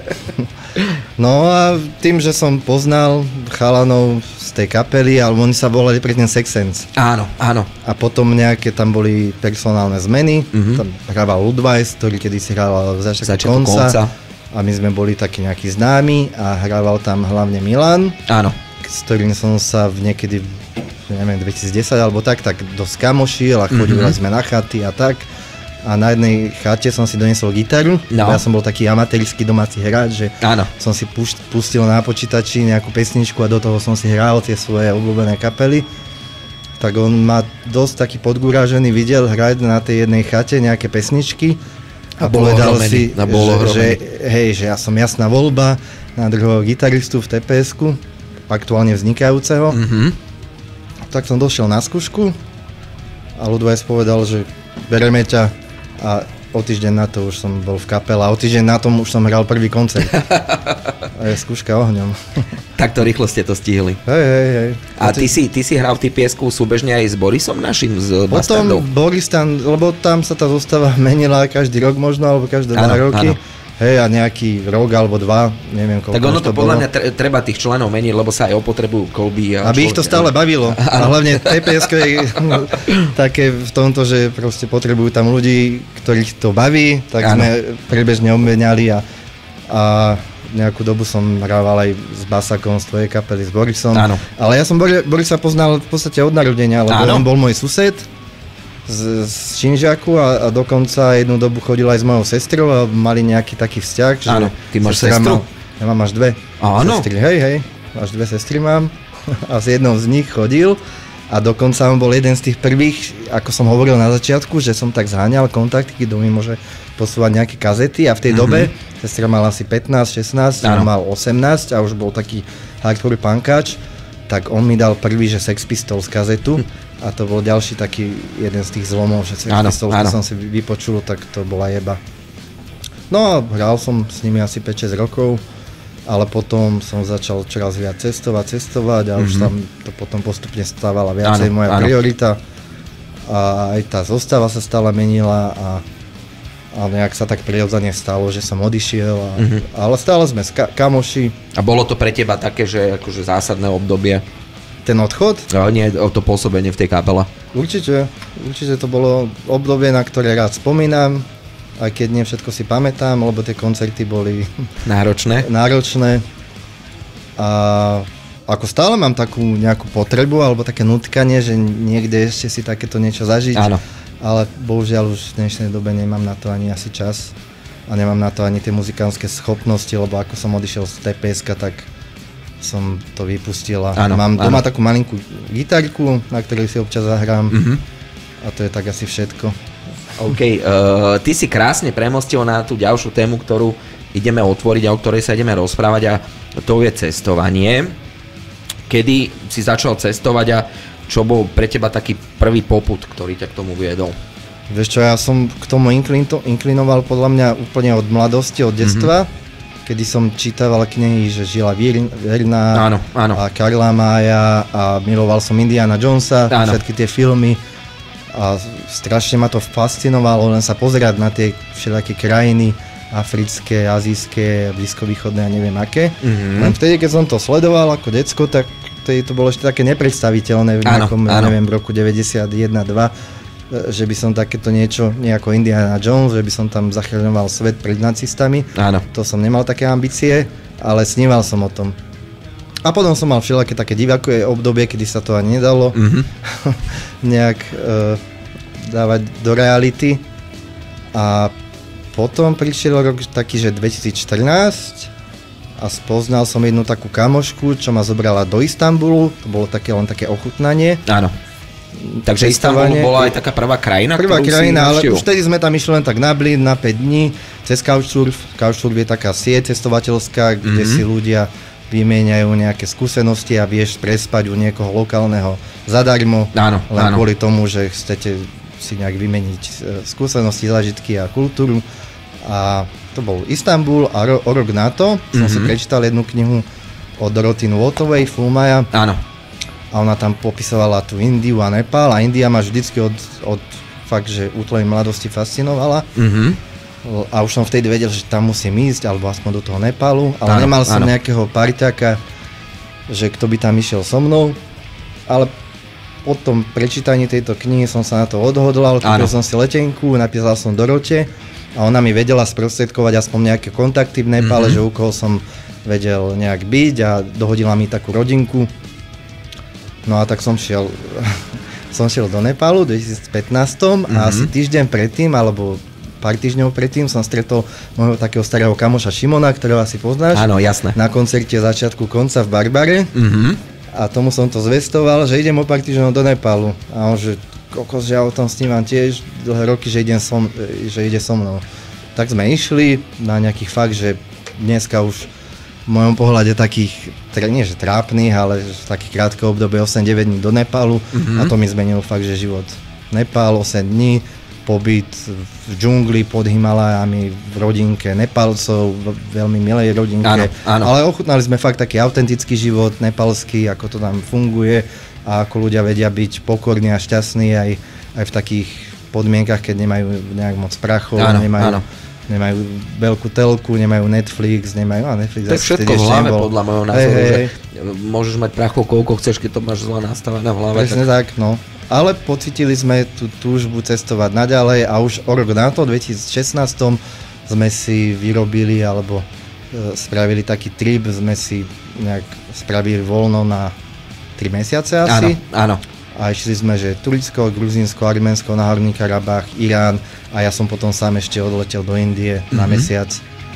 No a tým, že som poznal chalanov z tej kapely, ale oni sa volali predtým Sex Sense. Áno, áno. A potom nejaké tam boli personálne zmeny. Mm-hmm. Tam hrával Ludweiss, ktorý kedysi hrával v začiatku konca. konca. A my sme boli takí nejakí známi a hrával tam hlavne Milan. Áno. S ktorým som sa v niekedy, neviem, dvetisícdesať alebo tak, tak dosť kamošil a chodili mm-hmm. sme na chaty a tak. A na jednej chate som si doniesol gitaru, no. Ja som bol taký amatérsky domáci hráč, že Áno. som si pustil na počítači nejakú pesničku a do toho som si hral tie svoje obľúbené kapely. Tak on ma dosť taký podgúražený videl hrať na tej jednej chate nejaké pesničky a, a povedal si, že, že, hej, že ja som jasná voľba na druhého gitaristu v té pé esku, aktuálne vznikajúceho. Mm-hmm. Tak som došiel na skúšku a Ludweiss povedal, že bereme ťa. A o týždeň na to už som bol v kapele a o týždeň na tom už som hral prvý koncert. A je skúška ohňom. Takto rýchlo ste to stihli. Hej, hej, hej. A ty si, ty si hral v té pé esku súbežne aj s Borisom našim, z Bastardov? Potom Boris tam, lebo tam sa tá zostava menila každý rok možno, alebo každé dva roky. Áno. Hej, a nejaký rok alebo dva, neviem koľko. Tak ono to, to podľa mňa treba tých členov meniť, lebo sa aj opotrebujú kolby. A Aby človek... ich to stále bavilo. A hlavne té pé esko je také v tomto, že proste potrebujú tam ľudí, ktorých to baví, tak ano. Sme prebežne obmeniali a, a nejakú dobu som hrával aj s Basakom z tvojej kapely, s Borisom. Ano. Ale ja som Borisa poznal v podstate od narodenia, lebo ano. On bol môj sused z, z Činžiaku a, a dokonca jednu dobu chodil aj s mojou sestrou a mali nejaký taký vzťah. Že, áno, ty máš sestru? Mal, ja mám až dve áno. sestry. Hej, hej, až dve sestry mám a s jednou z nich chodil a dokonca on bol jeden z tých prvých, ako som hovoril na začiatku, že som tak zháňal kontakty, kto mi môže posúvať nejaké kazety a v tej mm-hmm. dobe sestra mal asi pätnásť šestnásť, on mal osemnásť a už bol taký hardcore punkáč, tak on mi dal prvý, že Sex Pistols kazetu. A to bol ďalší taký jeden z tých zlomov, že Sex Pistols, keď som si vypočul, tak to bola jeba. No a hral som s nimi asi päť šesť rokov, ale potom som začal čoraz viac cestovať, cestovať a mm-hmm. už tam to potom postupne stávala viacej áno, moja áno. priorita. A aj tá zostava sa stále menila a, a nejak sa tak prirodzene stalo, že som odišiel, a, mm-hmm. ale stále sme ka- kamoši. A bolo to pre teba také, že akože zásadné obdobie? Ten odchod? No, nie, to pôsobenie v tej kapele. Určite, určite to bolo obdobie, na ktoré rád spomínam, aj keď nie všetko si pamätám, lebo tie koncerty boli náročné. náročné. A ako stále mám takú nejakú potrebu, alebo také nutkanie, že niekde ešte si takéto niečo zažiť. Áno. Ale bohužiaľ už v dnešnej dobe nemám na to ani asi čas. A nemám na to ani tie muzikánske schopnosti, lebo ako som odišiel z té pé eska, tak som to vypustil a áno, mám doma áno. takú malinkú gitarku, na ktorej si občas zahrám mm-hmm. a to je tak asi všetko. OK, uh, ty si krásne premostil na tú ďalšiu tému, ktorú ideme otvoriť a o ktorej sa ideme rozprávať a to je cestovanie. Kedy si začal cestovať a čo bol pre teba taký prvý popud, ktorý ťa k tomu viedol? Vieš čo, ja som k tomu inklino, inklinoval podľa mňa úplne od mladosti, od detstva. Mm-hmm. kedy som čítaval knihy, že žila Verna a Karla Mája a miloval som Indiana Jonesa, áno. Všetky tie filmy a strašne ma to fascinovalo len sa pozerať na tie všelijaké krajiny, africké, azijské, blízkovýchodné a neviem aké. Mm-hmm. Len vtedy, keď som to sledoval ako decko, tak vtedy to bolo ešte také nepredstaviteľné v nejakom, áno, áno. neviem, roku deväťdesiatjeden dva, že by som takéto niečo, nejako Indiana Jones, že by som tam zachraňoval svet pred nacistami. Áno. To som nemal také ambície, ale sníval som o tom. A potom som mal všelijaké také divaké obdobie, kedy sa to ani nedalo mm-hmm. nejak uh, dávať do reality. A potom prišiel rok taký, že dvetisícštrnásť a spoznal som jednu takú kamošku, čo ma zobrala do Istanbulu. To bolo také len také ochutnanie. Áno. Takže Istanbul bola aj taká prvá krajina, prvá krajina, ale už vtedy sme tam išli len tak na blín, na päť dní, cez Couchsurf. Couchsurf je taká sieť cestovateľská, kde mm-hmm. si ľudia vymieňajú nejaké skúsenosti a vieš prespať u niekoho lokálneho zadarmo, áno, len áno. kvôli tomu, že chcete si nejak vymeniť skúsenosti, zážitky a kultúru. A to bol Istanbul a ro- o rok na to mm-hmm. som si prečítal jednu knihu od Dorothy Wattovej, Fulmaja. Áno. A ona tam popisovala tú Indiu a Nepál a India ma vždycky od, od fakt, že útlej mladosti fascinovala. Mm-hmm. A už som vtedy vedel, že tam musím ísť, alebo aspoň do toho Nepálu, ale áno, nemal som áno. nejakého parťaka, že kto by tam išiel so mnou. Ale po tom prečítaní tejto knihy som sa na to odhodlal, kúpil som si letenku, napísal som Dorote a ona mi vedela sprostredkovať aspoň nejaké kontakty v Nepále, mm-hmm. že u koho som vedel nejak byť a dohodila mi takú rodinku. No a tak som šiel, som šiel do Nepálu v dvetisícpätnásť mm-hmm. a asi týždeň predtým, alebo pár týždňov predtým som stretol môjho takého starého kamoša Šimona, ktorého asi poznáš. Áno, jasné. Na koncerte začiatku konca v Barbare. Mm-hmm. A tomu som to zvestoval, že idem o pár týždňov do Nepálu. A on, že kokos, že ja o tom snívam tiež dlhé roky, že, idem som, že ide so mnou. Tak sme išli na nejakých fakt, že dneska už v mojom pohľade takých, nie že trápnych, ale v takých krátke obdobie osem deväť dní do Nepálu mm-hmm. a to mi zmenilo fakt, že život. Nepál, osem dní, pobyt v džungli pod Himalajami, v rodinke Nepálcov, v veľmi milej rodinke, áno, áno. ale ochutnali sme fakt taký autentický život nepalský, ako to tam funguje a ako ľudia vedia byť pokorní a šťastní aj, aj v takých podmienkach, keď nemajú nejak moc prachov, áno, nemajú áno. nemajú veľkú telku, nemajú Netflix, nemajú a Netflix. To je všetko v hlave podľa môjho názoru, hey, hey. že môžeš mať prachov koľko chceš, keď to máš zle nastavené v hlave. Presne tak, tak no. Ale pocítili sme tú túžbu cestovať naďalej a už o rok na to, v dvetisícšestnásť sme si vyrobili alebo e, spravili taký trip, sme si nejak spravili voľno na tri mesiace asi. Áno, áno. A išli sme, že Turecko, Gruzínsko, Arménsko, Náhorný Karabach, Irán a ja som potom sám ešte odletel do Indie mm-hmm. na mesiac.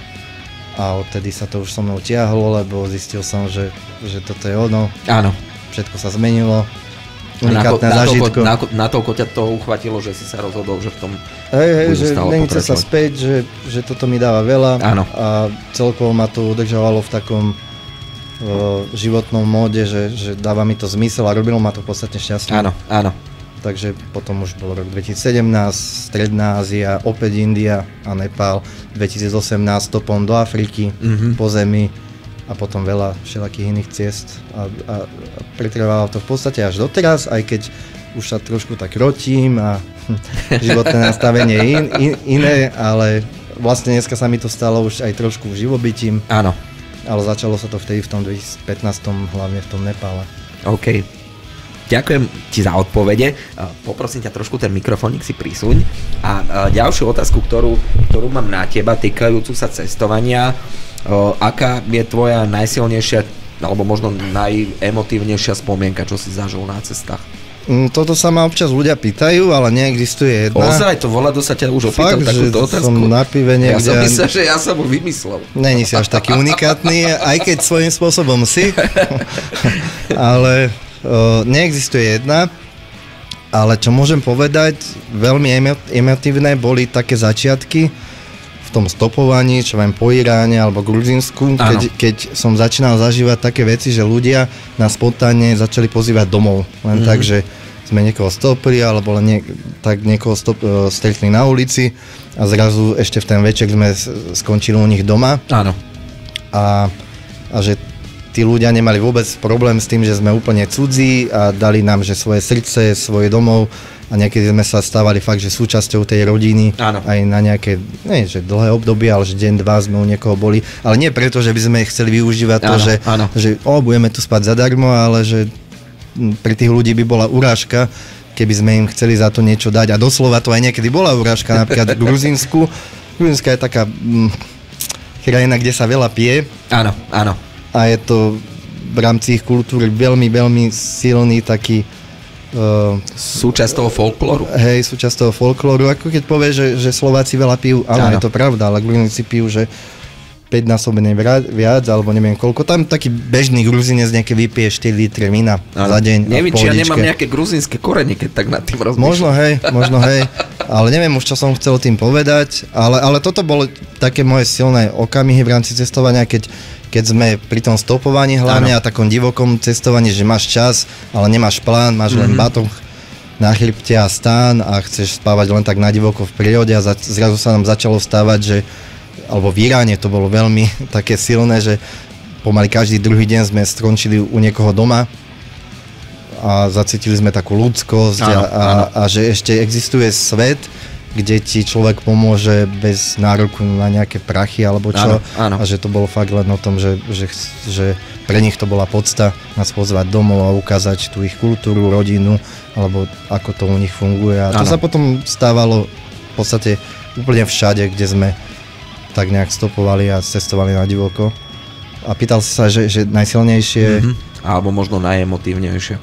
A odtedy sa to už so mnou tiahlo, lebo zistil som, že, že toto je ono. Áno. Všetko sa zmenilo. Unikátne zážitko. Na toľko ťa to uchvatilo, že si sa rozhodol, že v tom hej, hej, že není sa späť, že, že toto mi dáva veľa. Áno. A celkovo ma to udržovalo v takom uh, životnom móde, že, že dáva mi to zmysel a robilo ma to podstatne šťastne. Áno, áno. Takže potom už bol rok dvetisícsedemnásť, Stredná Ázia, opäť India a Nepál, dvetisícosemnásť stopom do Afriky, mm-hmm. po zemi a potom veľa všelakých iných ciest a, a, a pretrvalo to v podstate až doteraz, aj keď už sa trošku tak rotím a životné nastavenie je in, in, iné, ale vlastne dneska sa mi to stalo už aj trošku živobytím. Áno. Ale začalo sa to vtedy v tom dvetisícpätnásť, hlavne v tom Nepále. OK. Ďakujem ti za odpovede. Poprosím ťa trošku ten mikrofónik si prisúň. A ďalšiu otázku, ktorú, ktorú mám na teba, týkajúcu sa cestovania. O, aká je tvoja najsilnejšia, alebo možno najemotívnejšia spomienka, čo si zažil na cestách? Toto sa ma občas ľudia pýtajú, ale neexistuje jedna. Ozaj, to voľa, sa ťa už opýtam takúto otázku. Som na pive niekde. Ja som myslel, že ja som ho vymyslel. Není si až taký unikátny, aj keď svojím spôsobom si. Ale o, neexistuje jedna. Ale čo môžem povedať, veľmi emotívne boli také začiatky v tom stopovaní, čo viem, po Iráne alebo Gruzínsku, keď, keď som začínal zažívať také veci, že ľudia nás spontánne začali pozývať domov. Len mm-hmm. tak, že sme niekoho stopili, alebo len nie, tak niekoho stop, uh, stretli na ulici a zrazu ešte v ten večer sme skončili u nich doma. Áno. a, a že tí ľudia nemali vôbec problém s tým, že sme úplne cudzí a dali nám, že svoje srdce, svoje domov a niekedy sme sa stávali fakt, že súčasťou tej rodiny. Áno. Aj na nejaké, nie že dlhé obdobie, ale že deň, dva sme u niekoho boli, ale nie preto, že by sme chceli využívať to, áno, že, áno. že o, budeme tu spať zadarmo, ale že pre tých ľudí by bola urážka, keby sme im chceli za to niečo dať a doslova to aj niekedy bola urážka, napríklad v Gruzínsku. Gruzínska je taká hm, krajina, kde sa veľa pije. Áno, áno. A je to v rámci ich kultúry veľmi, veľmi silný taký... Uh, súčasť toho folklóru. Hej, súčasť toho folklóru. Ako keď povie, že, že Slováci veľa pijú, áno, áno, je to pravda, ale Gruzínci pijú, že päťnásobne viac, alebo neviem koľko. Tam taký bežný Gruzinec nejaké vypije štyri litre vína za deň. Neviem, či ja nemám nejaké gruzínske korene, keď tak nad tým rozmýšľam. Možno hej, možno hej, ale neviem už, čo som chcel tým povedať, ale, ale toto bolo také moje silné okamihy v rámci cestovania, keď keď sme pri tom stopovaní hlavne ano. A takom divokom cestovaní, že máš čas, ale nemáš plán, máš mm-hmm. len batoh na chrbte a stán a chceš spávať len tak na divoko v prírode a za, zrazu sa nám začalo stávať, že alebo v Iráne to bolo veľmi také silné, že pomaly každý druhý deň sme skončili u niekoho doma a zacítili sme takú ľudskosť ano, a, a, a že ešte existuje svet, kde ti človek pomôže bez nároku na nejaké prachy alebo čo. Áno, áno. A že to bolo fakt len o tom, že, že, že pre nich to bola podsta nás pozvať domov a ukázať tú ich kultúru, rodinu, alebo ako to u nich funguje. A to áno. sa potom stávalo v podstate úplne všade, kde sme tak nejak stopovali a cestovali na divoko. A pýtal si sa, že, že najsilnejšie... Mm-hmm. Alebo možno najemotívnejšie.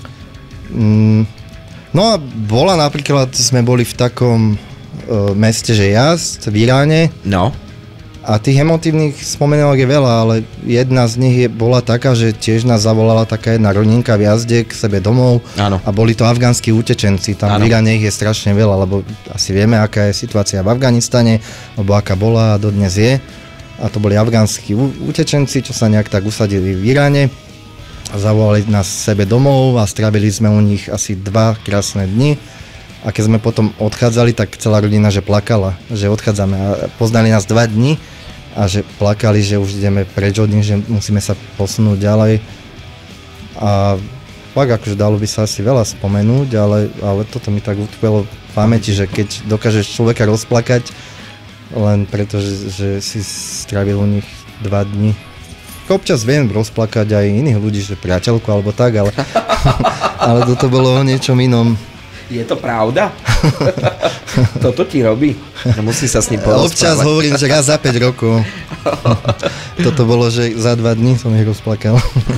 Mm, No a bola napríklad, sme boli v takom uh, meste, že Yazd v Iráne. No. A tých emotívnych spomenulok je veľa, ale jedna z nich je, bola taká, že tiež nás zavolala taká jedna rodinka v Yazde k sebe domov. Áno. A boli to afgánsky utečenci. Tam áno. v Iráne ich je strašne veľa, lebo asi vieme, aká je situácia v Afganistane, alebo aká bola a dodnes je. A to boli afgánsky utečenci, čo sa nejak tak usadili v Iráne. Zavolali nás sebe domov a strávili sme u nich asi dva krásne dni. A keď sme potom odchádzali, tak celá rodina, že plakala, že odchádzame. A poznali nás dva dni a že plakali, že už ideme preč od nich, že musíme sa posunúť ďalej. A fakt, akože dalo by sa asi veľa spomenúť, ale, ale toto mi tak utkvelo v pamäti, že keď dokážeš človeka rozplakať, len preto, že, že si strávil u nich dva dni. Občas viem rozplakať aj iných ľudí, že priateľku alebo tak, ale, ale toto bolo o niečom inom. Je to pravda? Toto ti robí? Musí sa s ním porozprávať. Občas hovorím, že raz za päť rokov. Toto bolo, že za dva dní som ich rozplakal.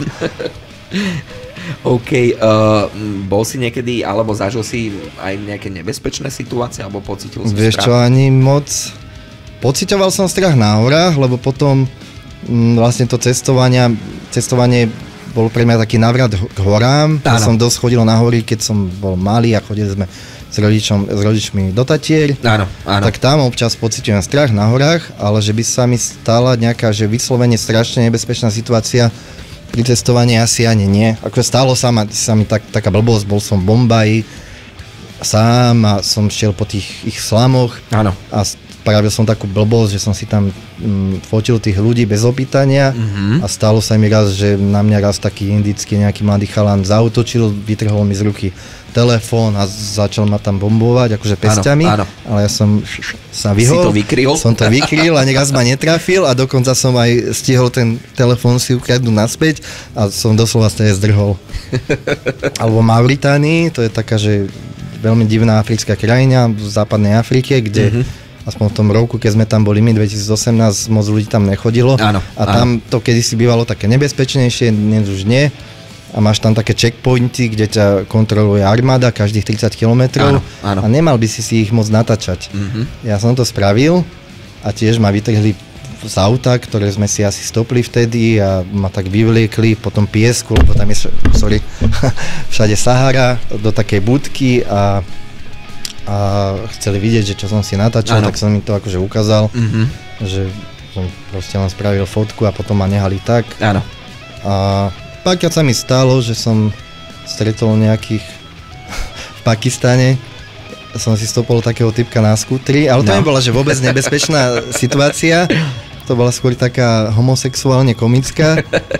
OK, uh, bol si niekedy, alebo zažil si aj nejaké nebezpečné situácie, alebo pocitil si strach? Vieš čo, ani moc. Pocitoval som strach na horách, lebo potom vlastne to cestovanie, cestovanie bol pre mňa taký návrat k horám. Ja som dosť chodil na hory, keď som bol malý a chodili sme s, rodičom, s rodičmi do Tatier. Áno, áno. Tak tam občas pociťujem strach na horách, ale že by sa mi stala nejaká, že vyslovene strašne nebezpečná situácia pri cestovaní asi ani nie. Ako stalo sa, ma, sa mi tak, taká blbosť, bol som v Bombaji sám a som šiel po tých ich slamoch. Áno. A spravil som takú blbosť, že som si tam mm, fotil tých ľudí bez opýtania mm-hmm. a stalo sa mi raz, že na mňa raz taký indický nejaký mladý chalan zautočil, vytrhol mi z ruky telefón a začal ma tam bombovať, akože pestiami, áno, áno. Ale ja som sa vyhol, si to vykryl? Som to vykryl a neraz ma netrafil a dokonca som aj stihol ten telefón si ukradnúť naspäť a som doslova z tej zdrhol. Alebo v Mauritánii, to je taká, že veľmi divná africká krajina v západnej Afrike, kde mm-hmm. aspoň v tom roku, keď sme tam boli my, dvetisícosemnásť, moc ľudí tam nechodilo. Áno, a tam áno. To kedysi bývalo také nebezpečnejšie, dnes už nie. A máš tam také checkpointy, kde ťa kontroluje armáda každých tridsať kilometrov a nemal by si si ich moc natáčať. Mm-hmm. Ja som to spravil a tiež ma vytrhli z auta, ktoré sme si asi stopli vtedy a ma tak vyvliekli po tom piesku, lebo tam je sorry, všade Sahara, do takej budky a a chceli vidieť, že čo som si natáčal, ano. Tak som mi to akože ukázal, mm-hmm. že som proste len spravil fotku a potom ma nehali tak. Áno. A párkrát sa mi stalo, že som stretol nejakých v Pakistane, som si stopol takého typka na skútri, ale to no. nebola, že vôbec nebezpečná situácia, to bola skôr taká homosexuálne komická.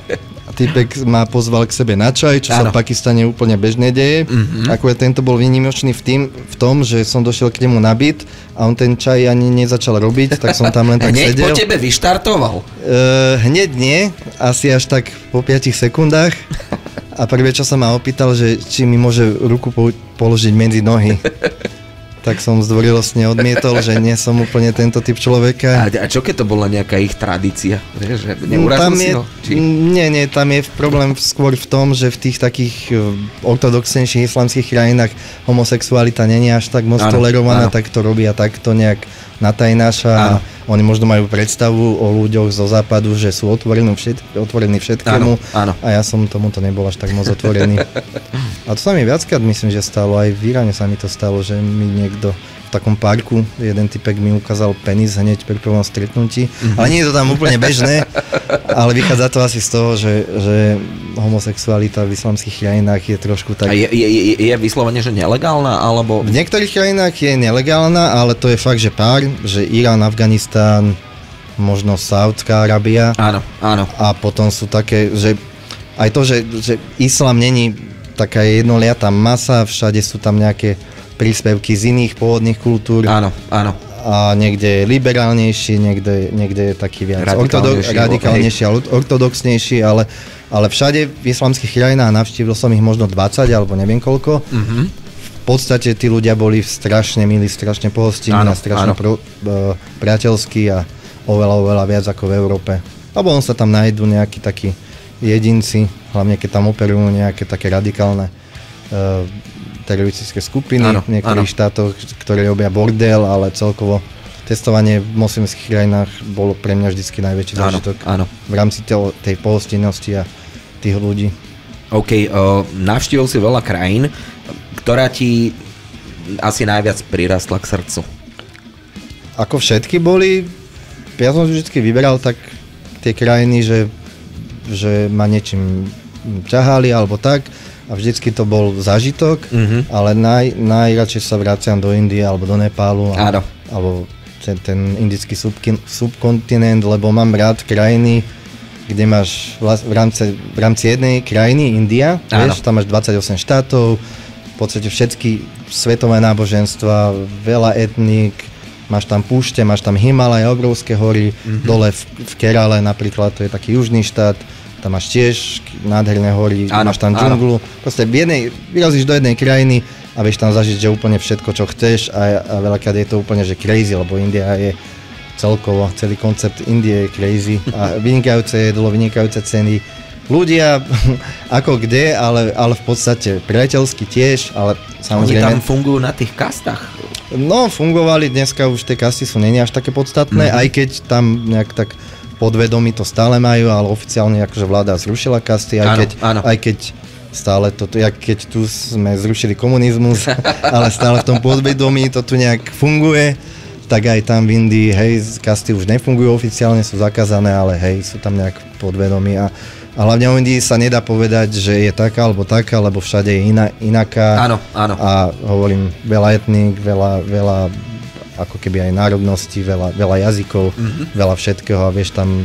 Týpek ma pozval k sebe na čaj, čo ano. Sa v Pakistane úplne bežne deje. Mm-hmm. Akurát tento bol výnimočný v, tým, v tom, že som došiel k nemu na byt a on ten čaj ani nezačal robiť, tak som tam len tak hneď sedel. Hneď po tebe vyštartoval? Uh, hneď nie, asi až tak po piatich sekundách. A prvé, čo sa ma opýtal, že či mi môže ruku po- položiť medzi nohy. Tak som zdvorilostne odmietol, že nie som úplne tento typ človeka. A, a čo keď to bola nejaká ich tradícia? Vieš, že neurazil si ho? Či... Nie, nie, tam je problém skôr v tom, že v tých takých ortodoxnejších islamských krajinách homosexualita nie je až tak moc tolerovaná, tak to robia takto nejak natajnáša. Oni možno majú predstavu o ľuďoch zo západu, že sú otvorení, všet, otvorení všetkému. Áno, áno. A ja som tomuto nebol až tak moc otvorený. A to sa mi viackrát myslím, že stalo. Aj v Iráne sa mi to stalo, že mi niekto v takom parku, jeden typek mi ukázal penis hneď pri prvom stretnutí. Mm-hmm. Ale nie je to tam úplne bežné, ale vychádza to asi z toho, že, že homosexualita v islamských krajinách je trošku tak... A je, je, je vyslovene, že nelegálna, alebo... V niektorých krajinách je nelegálna, ale to je fakt, že pár, že Irán, Afganistán, možno Saudská Arábia. Áno, áno. A potom sú také, že aj to, že, že islám není taká jednoliatá masa, všade sú tam nejaké príspevky z iných pôvodných kultúr. Áno, áno. A niekde je liberálnejší, niekde, niekde je taký viac radikálnejší, ortodox, radikálnejší ale ortodoxnejší, ale, ale všade v islamských krajinách, navštívil som ich možno dvadsať alebo neviem koľko. Mm-hmm. V podstate tí ľudia boli strašne milí, strašne pohostinní a strašne pro, uh, priateľskí a oveľa, oveľa viac ako v Európe. Alebo on sa tam nájdú nejakí takí jedinci, hlavne keď tam operujú nejaké také radikálne uh, teroristické skupiny áno, v niektorých áno. štátoch, ktoré robia bordel, ale celkovo testovanie v moslimských krajinách bolo pre mňa vždycky najväčší zážitok v rámci te- tej pohostinnosti a tých ľudí. OK, uh, navštívil si veľa krajín, ktorá ti asi najviac prirastla k srdcu? Ako všetky boli, ja som vždycky vyberal tak tie krajiny, že, že ma niečím ťahali alebo tak, a vždycky to bol zážitok, mm-hmm. ale naj, najradšej sa vraciam do Indie alebo do Nepálu a, alebo ten, ten indický subkin, subkontinent, lebo mám rád krajiny, kde máš v rámci, v rámci jednej krajiny, India, vieš, tam máš dvadsaťosem štátov, v podstate všetky svetové náboženstva, veľa etník, máš tam púšte, máš tam Himalaj, obrovské hory, mm-hmm. dole v, v Kerale napríklad, to je taký južný štát, tam máš tiež nádherné hory, áno, máš tam džunglu. Proste v jednej, vyrazíš do jednej krajiny a vieš tam zažiť, že úplne všetko, čo chceš a, a veľakrát je to úplne, že crazy, lebo India je celkovo, celý koncept Indie je crazy a vynikajúce jedlo, vynikajúce ceny. Ľudia, ako kde, ale, ale v podstate priateľsky tiež, ale samozrejme... Oni tam fungujú na tých kastách? No, fungovali, dneska už tie kasty sú nie až také podstatné, mm-hmm. aj keď tam nejak tak podvedomí to stále majú, ale oficiálne akože vláda zrušila kasty, aj, áno, keď, áno. aj keď stále to, jak keď tu sme zrušili komunizmus, ale stále v tom podvedomí to tu nejak funguje, tak aj tam v Indii, hej, kasty už nefungujú oficiálne, sú zakázané, ale hej, sú tam nejak podvedomí a, a hlavne o Indii sa nedá povedať, že je taká alebo taká, lebo všade je iná, inaká. Áno, áno. A hovorím, veľa etník, veľa, veľa ako keby aj národnosti, veľa, veľa jazykov, mm-hmm. veľa všetkého a vieš tam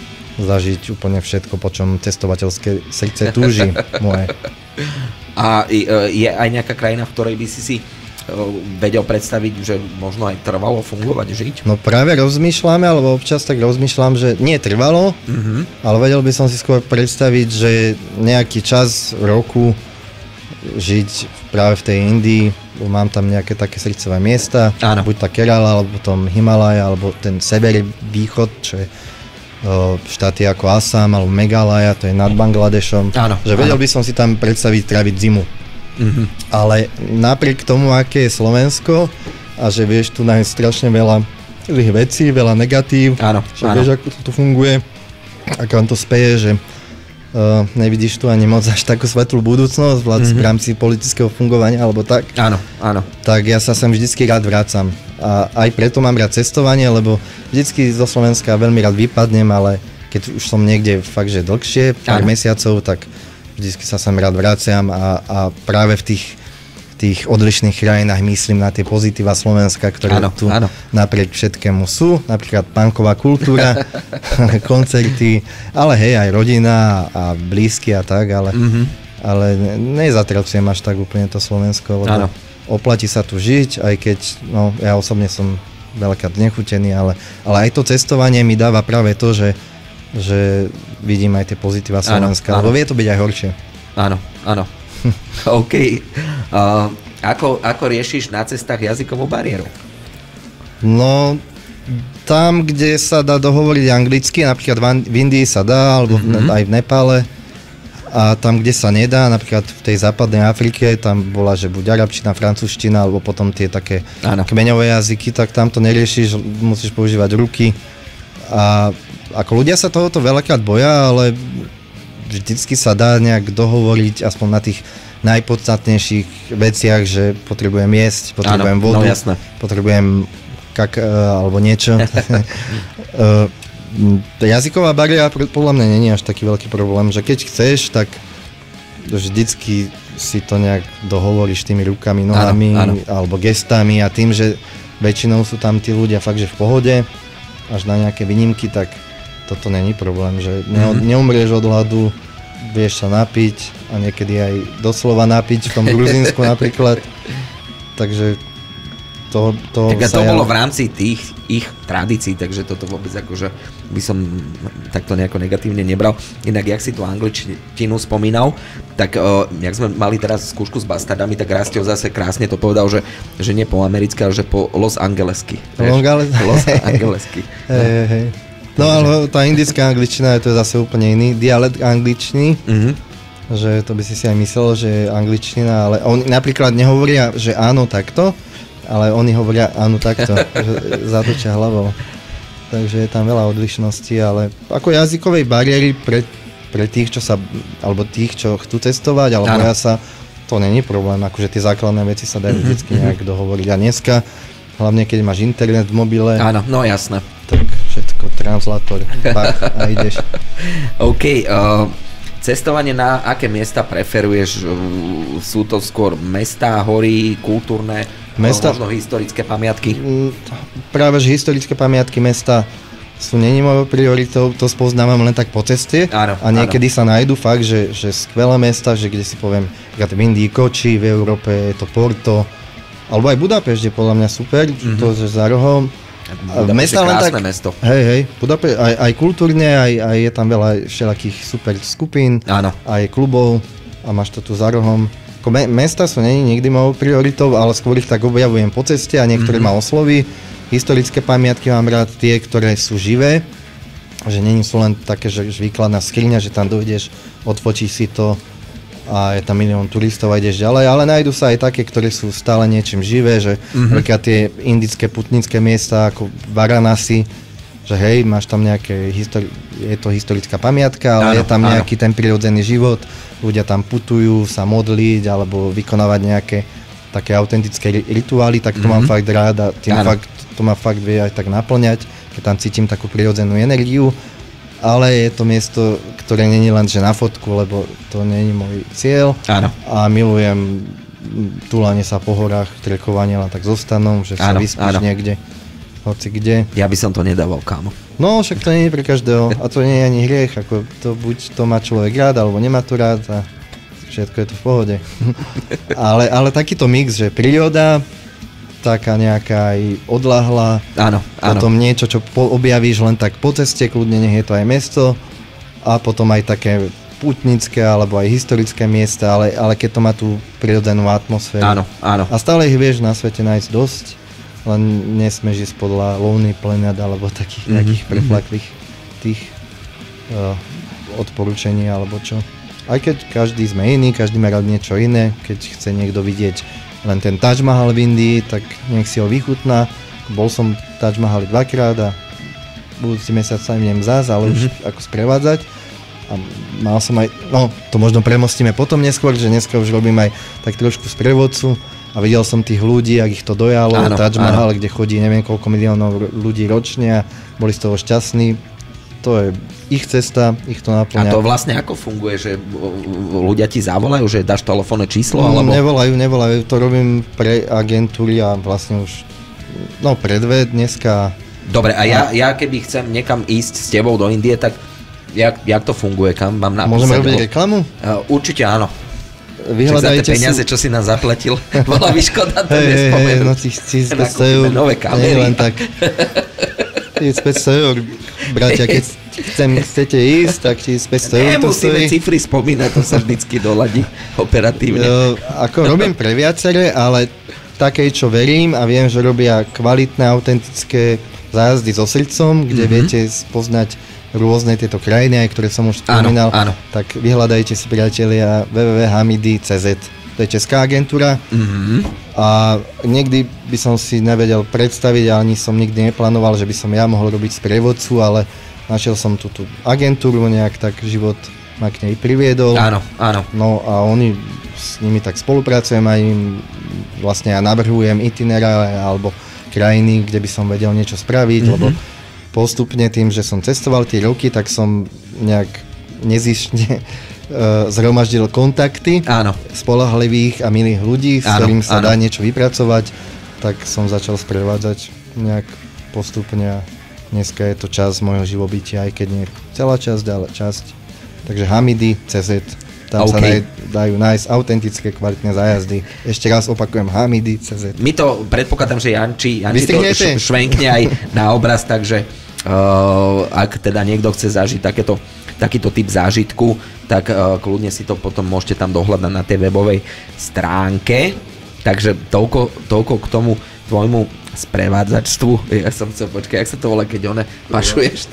zažiť úplne všetko, po čom cestovateľské srdce túži moje. A je aj nejaká krajina, v ktorej by si si vedel predstaviť, že možno aj trvalo fungovať, žiť? No práve rozmýšľame, alebo občas tak rozmýšľam, že nie trvalo, mm-hmm. ale vedel by som si skôr predstaviť, že nejaký čas roku žiť práve v tej Indii, mám tam nejaké také srdcové miesta, áno. buď tá Kerala, alebo potom Himalaj, alebo ten sever, východ, čo je o, štáty ako Assam, alebo Meghalaya, to je nad Bangladešom, áno, že vedel áno. by som si tam predstaviť tráviť zimu. Mm-hmm. Ale napriek tomu, aké je Slovensko a že vieš, tu je strašne veľa zlých vecí, veľa negatív, áno, že áno. vieš, ako to tu funguje, ako vám to speje, že Uh, nevidíš tu ani moc až takú svetlú budúcnosť mm-hmm. v rámci politického fungovania alebo tak. Áno, áno. Tak ja sa sem vždycky rád vracam. A aj preto mám rád cestovanie, lebo vždycky zo Slovenska veľmi rád vypadnem, ale keď už som niekde fakt, že dlhšie, pár áno. mesiacov, tak vždycky sa sem rád vraciam a, a práve v tých, tých odlišných krajinách, myslím na tie pozitíva Slovenska, ktoré áno, tu áno. napriek všetkému sú, napríklad punková kultúra, koncerty, ale hej, aj rodina a blízky a tak, ale, mm-hmm. ale nezatracujem až tak úplne to Slovensko, lebo oplatí sa tu žiť, aj keď, no ja osobne som veľakrát nechutený, ale, ale aj to cestovanie mi dáva práve to, že, že vidím aj tie pozitíva Slovenska, áno, áno. lebo vie to byť aj horšie. Áno, áno. OK. Uh, ako, ako riešiš na cestách jazykovú bariéru? No, tam, kde sa dá dohovoriť anglicky, napríklad v Indii sa dá, alebo mm-hmm. aj v Nepále. A tam, kde sa nedá, napríklad v tej západnej Afrike, tam bola, že buď arabčina, francúzština, alebo potom tie také áno. kmeňové jazyky, tak tam to neriešiš, musíš používať ruky. A ako ľudia sa tohoto veľakrát boja, ale vždycky sa dá nejak dohovoriť aspoň na tých najpodstatnejších veciach, že potrebujem jesť, potrebujem áno, vodu, no potrebujem kak alebo niečo. Jazyková bariéra podľa mňa nie je až taký veľký problém, že keď chceš, tak vždycky si to nejak dohovoríš tými rukami, nohami áno, áno. alebo gestami a tým, že väčšinou sú tam tí ľudia fakt, že v pohode, až na nejaké výnimky, tak toto není problém, že ne, neumrieš od hladu, vieš sa napiť a niekedy aj doslova napiť v tom Gruzínsku napríklad. Takže to, to tak sa to ja... bolo v rámci tých ich tradícií, takže toto vôbec akože by som takto nejako negatívne nebral. Inak, jak si tú angličtinu spomínal, tak uh, jak sme mali teraz skúšku s bastardami, tak Rastio zase krásne to povedal, že, že nie po americky, ale že po Los Angelesky. Los Angelesky. Hej, hej. No ale tá indická angličtina je to zase úplne iný dialekt angličtiny, mm-hmm. že to by si si aj myslel, že je angličtina, ale oni napríklad nehovoria, že áno takto, ale oni hovoria áno takto, že zatočia hlavou. Takže je tam veľa odlišností, ale ako jazykovej bariéry pre, pre tých, čo sa, alebo tých, čo chcú cestovať, alebo ja sa, to není problém, akože tie základné veci sa dajú mm-hmm. vždycky nejak dohovoriť. A dneska, hlavne keď máš internet v mobile, áno, no jasné. Tak všetko, translator, bach a ideš. OK, uh, cestovanie na aké miesta preferuješ? Uh, sú to skôr mestá, hory, kultúrne, mesta, možno historické pamiatky? Práve, že historické pamiatky mesta sú není mojou prioritou, to spoznávam len tak po ceste. Áno, a niekedy áno. sa nájdu fakt, že, že skvelé mesta, že kde si poviem, v Indii Koči, v Európe je to Porto, alebo aj Budapešť je podľa mňa super, mm-hmm. to, že za rohom. Budapešť je krásne tak, mesto. Hej, hej, Budapešť aj, aj kultúrne, aj, aj je tam veľa všelakých super skupín, áno. aj klubov a máš to tu za rohom. Me, mesta sú nie nikdy mojou prioritou, ale skôr ich tak objavujem po ceste a niektoré mm-hmm. ma osloví. Historické pamiatky mám rád tie, ktoré sú živé, že nie sú len také, že výkladná skriňa, že tam dojdeš, odfočíš si to a je tam milión turistov a ideš ďalej, ale nájdu sa aj také, ktoré sú stále niečím živé, že mm-hmm. napríklad tie indické putnické miesta ako Varanasi, že hej, máš tam nejaké, histori- je to historická pamiatka, ale áno, je tam nejaký áno. ten prirodzený život, ľudia tam putujú sa modliť alebo vykonávať nejaké také autentické rituály, tak to mm-hmm. mám fakt rád a tým fakt, to ma fakt vie aj tak naplňať, keď tam cítim takú prirodzenú energiu. Ale je to miesto, ktoré nie je len že na fotku, lebo to nie je môj cieľ. Áno. A milujem túlanie sa po horách, trekovanie len tak zostanom, že sa vyspíš áno. niekde, hoci kde. Ja by som to nedával, kámo. No, však to nie je pre každého a to nie je ani hriech, ako to buď to má človek rád, alebo nemá to rád a všetko je to v pohode. ale, ale takýto mix, že príroda, taká nejaká aj odľahlá, áno, áno. potom niečo, čo po, objavíš len tak po ceste, kľudne nech je to aj mesto a potom aj také putnické alebo aj historické miesta, ale, ale keď to má tú prirodzenú atmosféru. Áno, áno. A stále ich vieš na svete nájsť dosť, len nesmieš ísť podľa Lúny, Plenad alebo takých mm-hmm. nejakých preflaklých tých uh, odporúčení alebo čo. Aj keď každý sme iný, každý má rád niečo iné, keď chce niekto vidieť len ten Taj Mahal v Indii, tak nech si ho vychutná. Bol som Taj Mahal dvakrát a budúci mesiac sa idem zás, ale mm-hmm. už ako sprevádzať. A mal som aj, no to možno premostíme potom neskôr, že dneska už robím aj tak trošku sprievodcu a videl som tých ľudí, ak ich to dojalo, áno, Taj Mahal, áno. kde chodí neviem koľko miliónov ľudí ročne a boli z toho šťastní. to je ich cesta, ich to naplňa. A to vlastne ako funguje, že ľudia ti zavolajú, že dáš telefónne číslo? Alebo... Nevolajú, nevolajú, to robím pre agentúry a vlastne už no predved dneska. Dobre, a ja, ja keby chcem niekam ísť s tebou do Indie, tak jak, jak to funguje? Kam mám napísať? Môžeme robiť reklamu? Uh, určite áno. Vyhľadajte si... peniaze, čo si nám zaplatil, bola by škoda to hey, nespomenúť. Hey, no tisícpäťsto eur. Nové kamery. Nie len tak. tisícpäťsto eur, bratia, keď chcem, chcete ísť, tak tisícpäťsto eur to stojí. Nemusíme cifry spomínať, to sa vždycky doladí operatívne. Uh, ako robím pre viacere, ale také, čo verím a viem, že robia kvalitné, autentické zájazdy so srdcom, kde mm-hmm. viete spoznať rôzne tieto krajiny, aj ktoré som už spomínal, áno, áno. Tak vyhľadajte si, priatelia, w w w bodka hamidi bodka c z. To je česká agentúra mm-hmm. a niekdy by som si nevedel predstaviť, ani som nikdy neplánoval, že by som ja mohol robiť sprievodcu, ale našiel som tú, tú agentúru, nejak tak život ma k nej priviedol. Áno, áno. No a oni, s nimi tak spolupracujem a im vlastne ja navrhujem itineráre alebo krajiny, kde by som vedel niečo spraviť, mm-hmm. lebo postupne tým, že som cestoval tie roky, tak som nejak nezištne uh, zhromaždil kontakty Áno. spoľahlivých a milých ľudí, s áno, ktorým sa áno. dá niečo vypracovať, tak som začal sprevádzať nejak postupne a dneska je to časť môjho živobytia, aj keď nie celá časť, ale časť. Takže Hamidi bodka c z, tam okay. sa daj, dajú nájsť autentické, kvalitné zájazdy. Ešte raz opakujem, Hamidi bodka c z. My to predpokladám, že Janči, Janči to š- švenkne aj na obraz, takže uh, ak teda niekto chce zažiť takéto, takýto typ zážitku, tak uh, kľudne si to potom môžete tam dohľadať na tej webovej stránke. Takže toľko, toľko k tomu tvojmu sprevádzačstvu. Ja som chcel, počkaj, jak sa to volá, keď one pašuješ ty?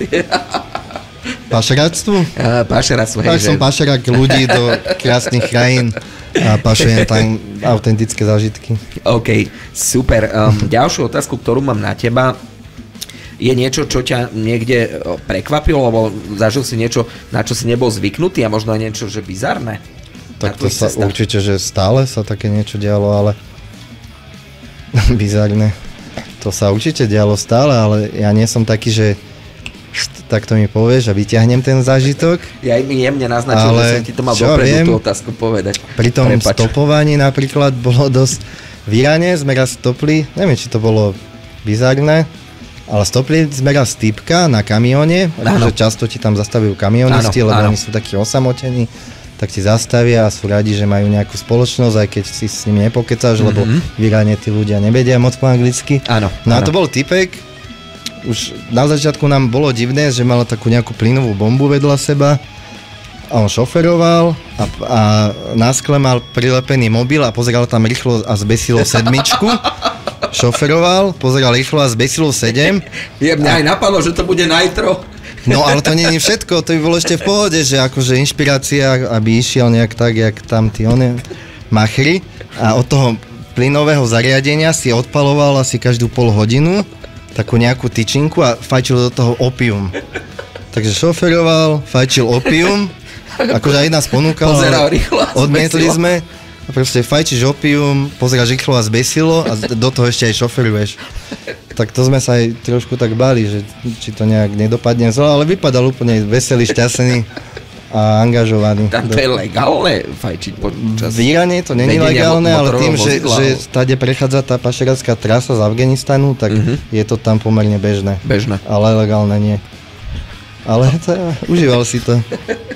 Pašeráctvu? Uh, pašeráctvu, hej. Tak že... som pašerák ľudí do krásnych krajín a pašujem tam autentické zážitky. OK, super. Um, ďalšiu otázku, ktorú mám na teba, je niečo, čo ťa niekde prekvapilo, alebo zažil si niečo, na čo si nebol zvyknutý a možno aj niečo, že bizarné? Tak to sa cestách? Určite, že stále sa také niečo dialo, ale bizarné. To sa určite dialo stále, ale ja nie som taký, že tak to mi povieš a vyťahnem ten zážitok. Ja mi jemne naznačil, ale že som ti to mal dopredu viem, tú otázku povedať. Pri tom Prepač. stopovaní napríklad bolo dosť v Iráne, sme raz stopli, neviem, či to bolo bizarné, ale stopli sme raz týpka na kamióne, pretože často ti tam zastavujú kamionisti, áno, lebo áno. oni sú takí osamotení, tak ti zastavia a sú radi, že majú nejakú spoločnosť, aj keď si s nimi nepokecáš, mm-hmm. lebo v Iráne tí ľudia nevedia moc po anglicky. Áno, no a áno. to bol týpek, už na začiatku nám bolo divné, že mal takú nejakú plynovú bombu vedľa seba a on šoferoval a, a na skle mal prilepený mobil a pozeral tam rýchlo a zbesilo sedmičku. Šoferoval, pozeral rýchlo a zbesilo sedem. Je mňa aj napadlo, že to bude Nitro. No ale to nie je všetko, to by bolo ešte v pohode, že akože inšpirácia, aby išiel nejak tak, jak tam tí one machry a od toho plynového zariadenia si odpaloval asi každú pol hodinu takú nejakú tyčinku a fajčil do toho opium. Takže šoferoval, fajčil opium, akože aj nás ponúkal, odmietli sme a proste fajčíš opium, pozeráš rýchlo a zbesilo a do toho ešte aj šoferuješ. Tak to sme sa aj trošku tak báli, že či to nejak nedopadne zle, ale vypadal úplne veselý, šťastný a angažovaný. Tam to je legálne fajčiť počas... V Iráne to není legálne, ale tým, že, že tady prechádza tá pašeracká trasa z Afganistanu, tak mm-hmm. je to tam pomerne bežné. Bežné. Ale legálne nie. Ale to, užíval si to.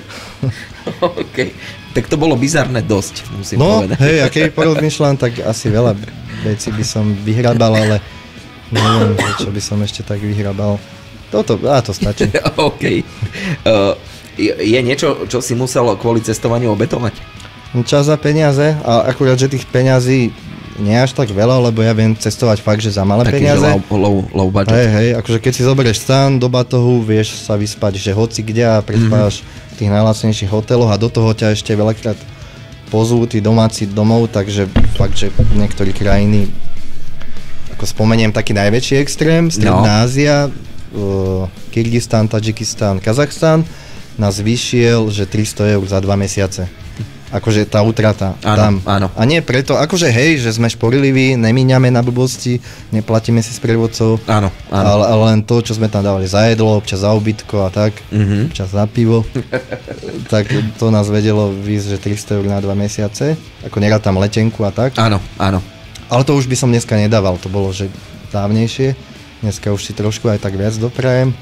OK. Tak to bolo bizarné dosť, musím no, povedať. No, hej, a keby porozmýšľam, tak asi veľa vecí by som vyhrabal, ale neviem, čo by som ešte tak vyhrabal. Toto, á, to stačí. OK. Uh, je niečo, čo si musel kvôli cestovaniu obetovať? Čas a peniaze, a akurát, že tých peňazí nie až tak veľa, lebo ja viem cestovať fakt, že za malé taký, peniaze. Taký, že low, low, low budget. Hej, hej, akože keď si zoberieš stan do batohu, vieš sa vyspať, že hoci kde a prespáš mm-hmm. v tých najlacnejších hoteloch a do toho ťa ešte veľakrát pozvú tí domáci domov, takže fakt, že niektoré krajiny, ako spomeniem taký najväčší extrém, Stredná no. Ázia, uh, Kyrgyzstan, Tadžikistan, Kazachstan, nás vyšiel, že tristo eur za dva mesiace. akože tá utrata áno, tam. Áno. A nie preto, akože hej, že sme šporiliví, nemíňame na blbosti, neplatíme si sprievodcov, áno, áno. Ale, ale len to, čo sme tam dávali za jedlo, občas za ubytko a tak, mm-hmm. občas za pivo, tak to nás vedelo výsť, že tristo eur na dva mesiace, ako nerátam letenku a tak. Áno, áno. Ale to už by som dneska nedával, to bolo, že dávnejšie, dneska už si trošku aj tak viac doprajem.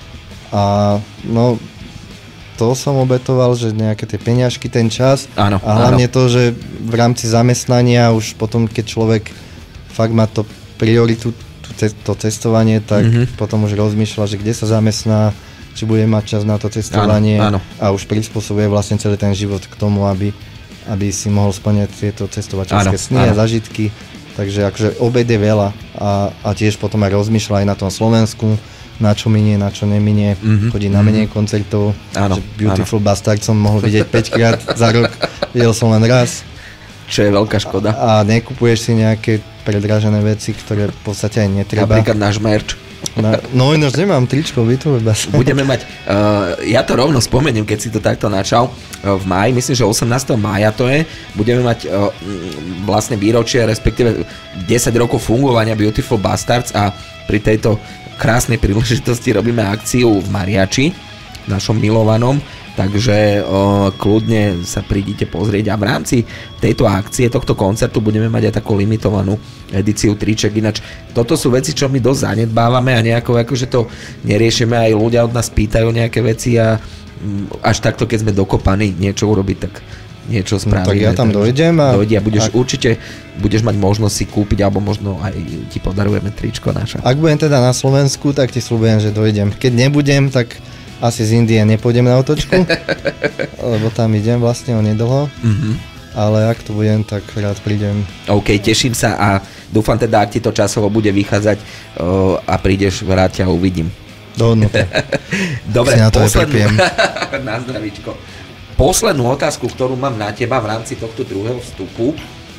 A no, to som obetoval, že nejaké tie peňažky, ten čas. Áno, a hlavne áno. to, že v rámci zamestnania už potom, keď človek fakt má to prioritu, to cestovanie, tak mm-hmm. potom už rozmýšľa, že kde sa zamestná, či bude mať čas na to cestovanie. Áno, áno. A už prispôsobuje vlastne celý ten život k tomu, aby, aby si mohol splňať tieto cestovateľské sny a zážitky. Takže akože obed je veľa a, a tiež potom aj rozmýšľa aj na tom Slovensku, na čo minie, na čo neminie, mm-hmm. chodí na menej koncertov. Áno, Beautiful áno. Bastard som mohol vidieť päť krát za rok, videl som len raz. Čo je veľká škoda. A, a nekupuješ si nejaké predražené veci, ktoré v podstate aj netreba. Napríklad náš merch. Na, no ináč nemám tričko, Beautiful Bastard. Budeme mať, uh, ja to rovno spomeniem, keď si to takto načal, uh, v máji, myslím, že osemnásteho mája to je, budeme mať uh, vlastne výročie, respektíve desať rokov fungovania Beautiful Bastards a pri tejto krásnej príležitosti robíme akciu v Mariači, našom milovanom, takže o, kľudne sa prídite pozrieť a v rámci tejto akcie, tohto koncertu budeme mať aj takú limitovanú edíciu triček. Ináč toto sú veci, čo my dosť zanedbávame a nejako akože to neriešime, aj ľudia od nás pýtajú nejaké veci a m, až takto, keď sme dokopaní niečo urobiť, tak niečo spravíme. No, tak ja tam dojdem a... Dojde a budeš ak... určite budeš mať možnosť si kúpiť, alebo možno aj ti podarujeme tričko naše. Ak budem teda na Slovensku, tak ti sľubujem, že dojdem. Keď nebudem, tak asi z Indie nepôjdem na otočku, lebo tam idem vlastne onedlho. Mm-hmm. Ale ak to budem, tak rád prídem. OK, teším sa a dúfam teda, ak ti to časovo bude vychádzať o, a prídeš, rád ťa uvidím. Dohodnuté. Dobre, si na to poslednú... na zdravíčko. Poslednú otázku, ktorú mám na teba v rámci tohto druhého vstupu.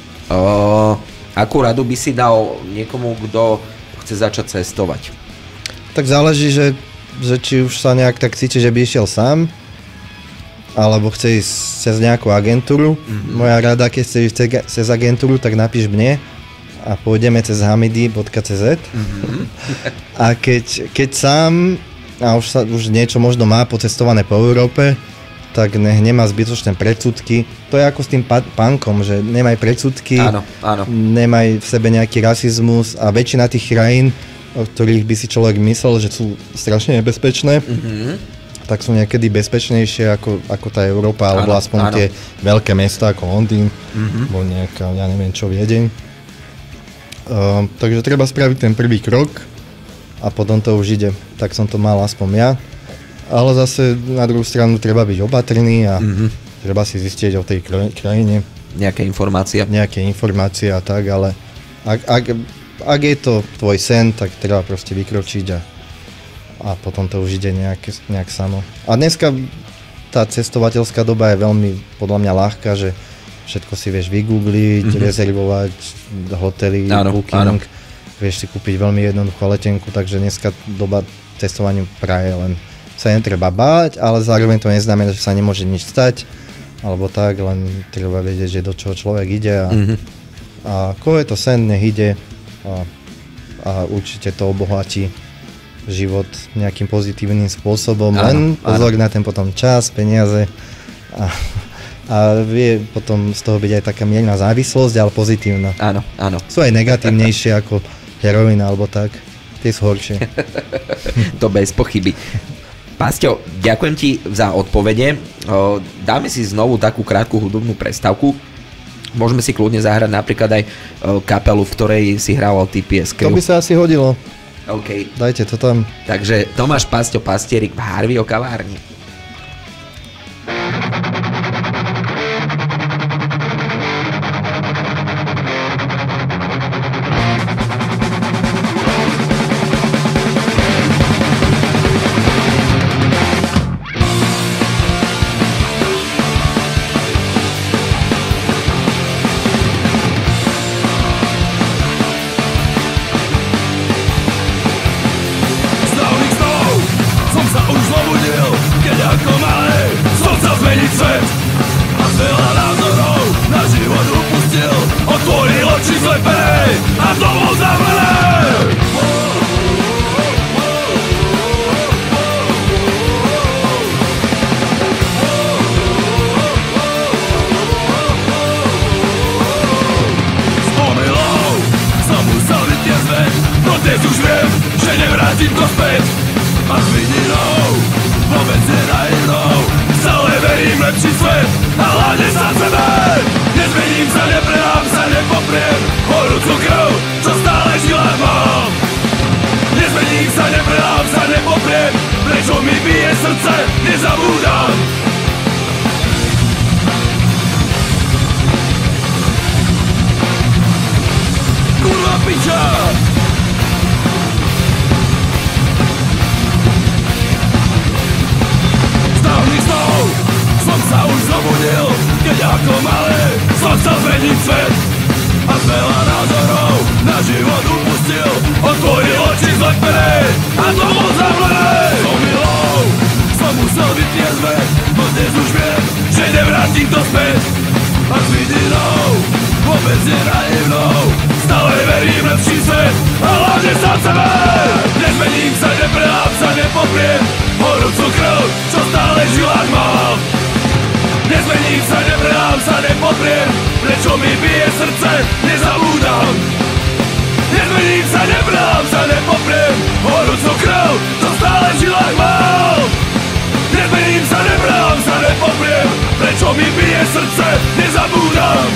Uh, akú radu by si dal niekomu, kto chce začať cestovať? Tak záleží, že, že či už sa nejak tak cíti, že by išiel sám, alebo chce ísť cez nejakú agentúru. Mm-hmm. Moja rada, keď chce ísť cez agentúru, tak napíš mne a pôjdeme cez hamidi bodka cé zet. Mm-hmm. A keď, keď sám a už, sa, už niečo možno má pocestované po Európe, tak nech nemá zbytočné predsudky. To je ako s tým pa- punkom, že nemaj predsudky, áno, áno. nemaj v sebe nejaký rasizmus a väčšina tých krajín, o ktorých by si človek myslel, že sú strašne nebezpečné, mm-hmm. tak sú niekedy bezpečnejšie ako, ako tá Európa, alebo áno, aspoň áno. tie veľké mesta ako Londýn, mm-hmm. alebo nejaká, ja neviem čo, Viedeň. Uh, takže treba spraviť ten prvý krok a potom to už ide. Tak som to mal aspoň ja. Ale zase na druhú stranu treba byť opatrný a mm-hmm. treba si zistiť o tej krajine. Nejaké informácie. Nejaké informácie a tak, ale ak, ak, ak je to tvoj sen, tak treba proste vykročiť a, a potom to už ide nejak, nejak samo. A dneska tá cestovateľská doba je veľmi podľa mňa ľahká, že všetko si vieš vygoogliť, mm-hmm. rezervovať hotely, áno, booking, áno. vieš si kúpiť veľmi jednoduchú letenku, takže dneska doba cestovaniu praje len sa netreba báť, ale zároveň to neznamená, že sa nemôže nič stať, alebo tak, len treba vedieť, že do čoho človek ide a, mm-hmm. a koho je to sen, nech ide a, a určite to obohatí život nejakým pozitívnym spôsobom, áno, len pozor áno. na ten potom čas, peniaze a, a vie potom z toho byť aj taká mierna závislosť, ale pozitívna. Áno, áno. Sú aj negatívnejšie ako heroína alebo tak, tie sú horšie. To bez pochyby. Pasťo, ďakujem ti za odpovede. Dáme si znovu takú krátku hudobnú prestávku. Môžeme si kľudne zahrať napríklad aj kapelu, v ktorej si hrával ty piesky. To by sa asi hodilo. OK. Dajte to tam. Takže Tomáš Pasťo Pastierik v Harveyho kavárni. Get srdce nezabúdam. Kurva piča! Z dávnych snov som sa už zobudil, keď ako malý som chcel zmeniť svet a z veľa názorov na život upustil. Otvoril oči zlepené a to bol zavlené. S omylou som musel byť triezvek, no dnes už viem, že nevrátim to späť. A s vidinou vôbec nenaivnou stále verím v lepší svet a hlavne sám sebe. Nezmením sa, neprelám sa, nepopriem horúcu krv, čo stále v žilách mám. Nezmením sa, neprelám sa, nepopriem, prečo mi bije srdce, nezabúdam. Nezmením sa, neprelám sa, nepopriem horúcu krv, čo stále v žilách mám. Nezmením sa, neprelám sa, nepopriem, prečo mi bije srdce, nezabúdam.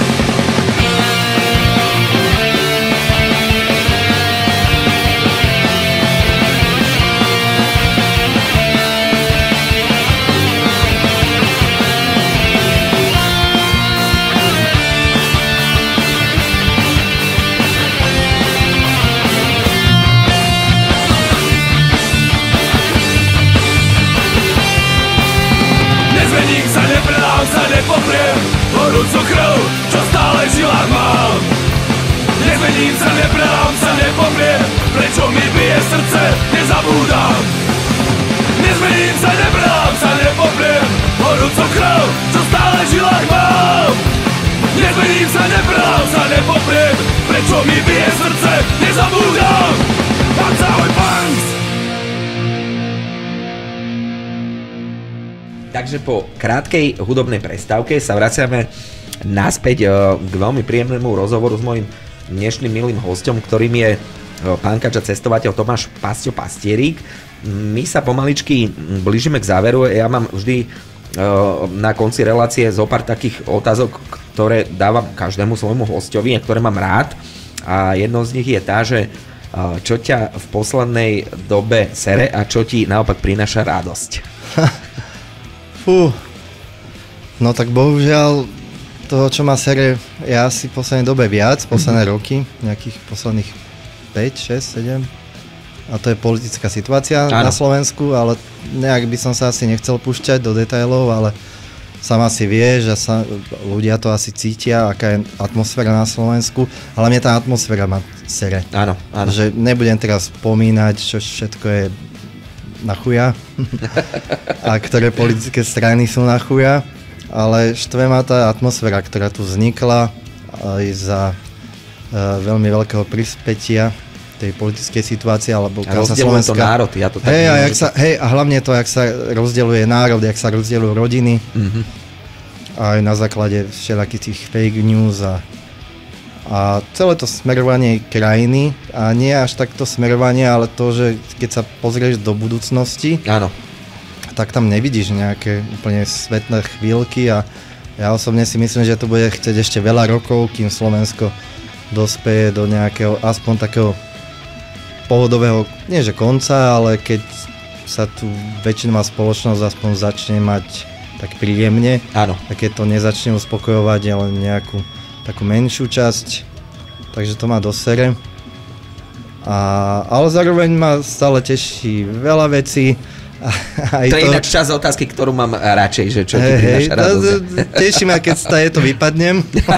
Nezmením sa, nepredám sa, nepopriem horúcu krv, čo stále v žilách mám. Nezmením sa, nepredám sa, nepopriem, prečo mi bije srdce, nezabúdam. Nezmením sa, nepredám sa, nepopriem horúcu krv, čo stále v žilách mám. Nezmením sa, nepredám sa, nepopriem, prečo mi bije srdce, nezabúdam. Pán Ahoj Punks! Takže po krátkej hudobnej prestávke sa vraciame naspäť k veľmi príjemnému rozhovoru s mojím dnešným milým hosťom, ktorým je pánkač a cestovateľ Tomáš Pasťo Pastierík. My sa pomaličky blížime k záveru. Ja mám vždy na konci relácie zo pár takých otázok, ktoré dávam každému svojmu hosťovi a ktoré mám rád. A jednou z nich je tá, že čo ťa v poslednej dobe sere a čo ti naopak prináša radosť. Fú, no tak bohužiaľ toho, čo má sere, je asi v poslednej dobe viac, posledné mm-hmm. roky, nejakých posledných päť, šesť, sedem. A to je politická situácia Áno. na Slovensku, ale nejak by som sa asi nechcel púšťať do detailov, ale sám asi vie, že sa ľudia to asi cítia, aká je atmosféra na Slovensku, ale mne tá atmosféra má sere. Áno, áno. Že nebudem teraz spomínať, čo všetko je na chuja a ktoré politické strany sú na chuja, ale štve má tá atmosféra, ktorá tu vznikla aj za uh, veľmi veľkého prispätia tej politickej situácie, alebo a rozdeľuje to národ, ja to tak hej, a, jak sa, hej, a hlavne to, jak sa rozdeľuje národ, jak sa rozdeľujú rodiny, mm-hmm. aj na základe všelakých tých fake news a A celé to smerovanie krajiny, a nie až takto smerovanie, ale to, že keď sa pozrieš do budúcnosti, Áno. tak tam nevidíš nejaké úplne svetlé chvíľky a ja osobne si myslím, že to bude chcieť ešte veľa rokov, kým Slovensko dospeje do nejakého aspoň takého pohodového, nie že konca, ale keď sa tu väčšinová spoločnosť aspoň začne mať tak príjemne, Áno. a keď to nezačne uspokojovať len nejakú takú menšiu časť, takže to má do sere. A, ale zároveň ma stále teší veľa vecí. A, aj to je to... ináč časť otázky, ktorú mám radšej, že čo hey, ti prináša hey, radosť. Teší ma, keď sa to vypadnem.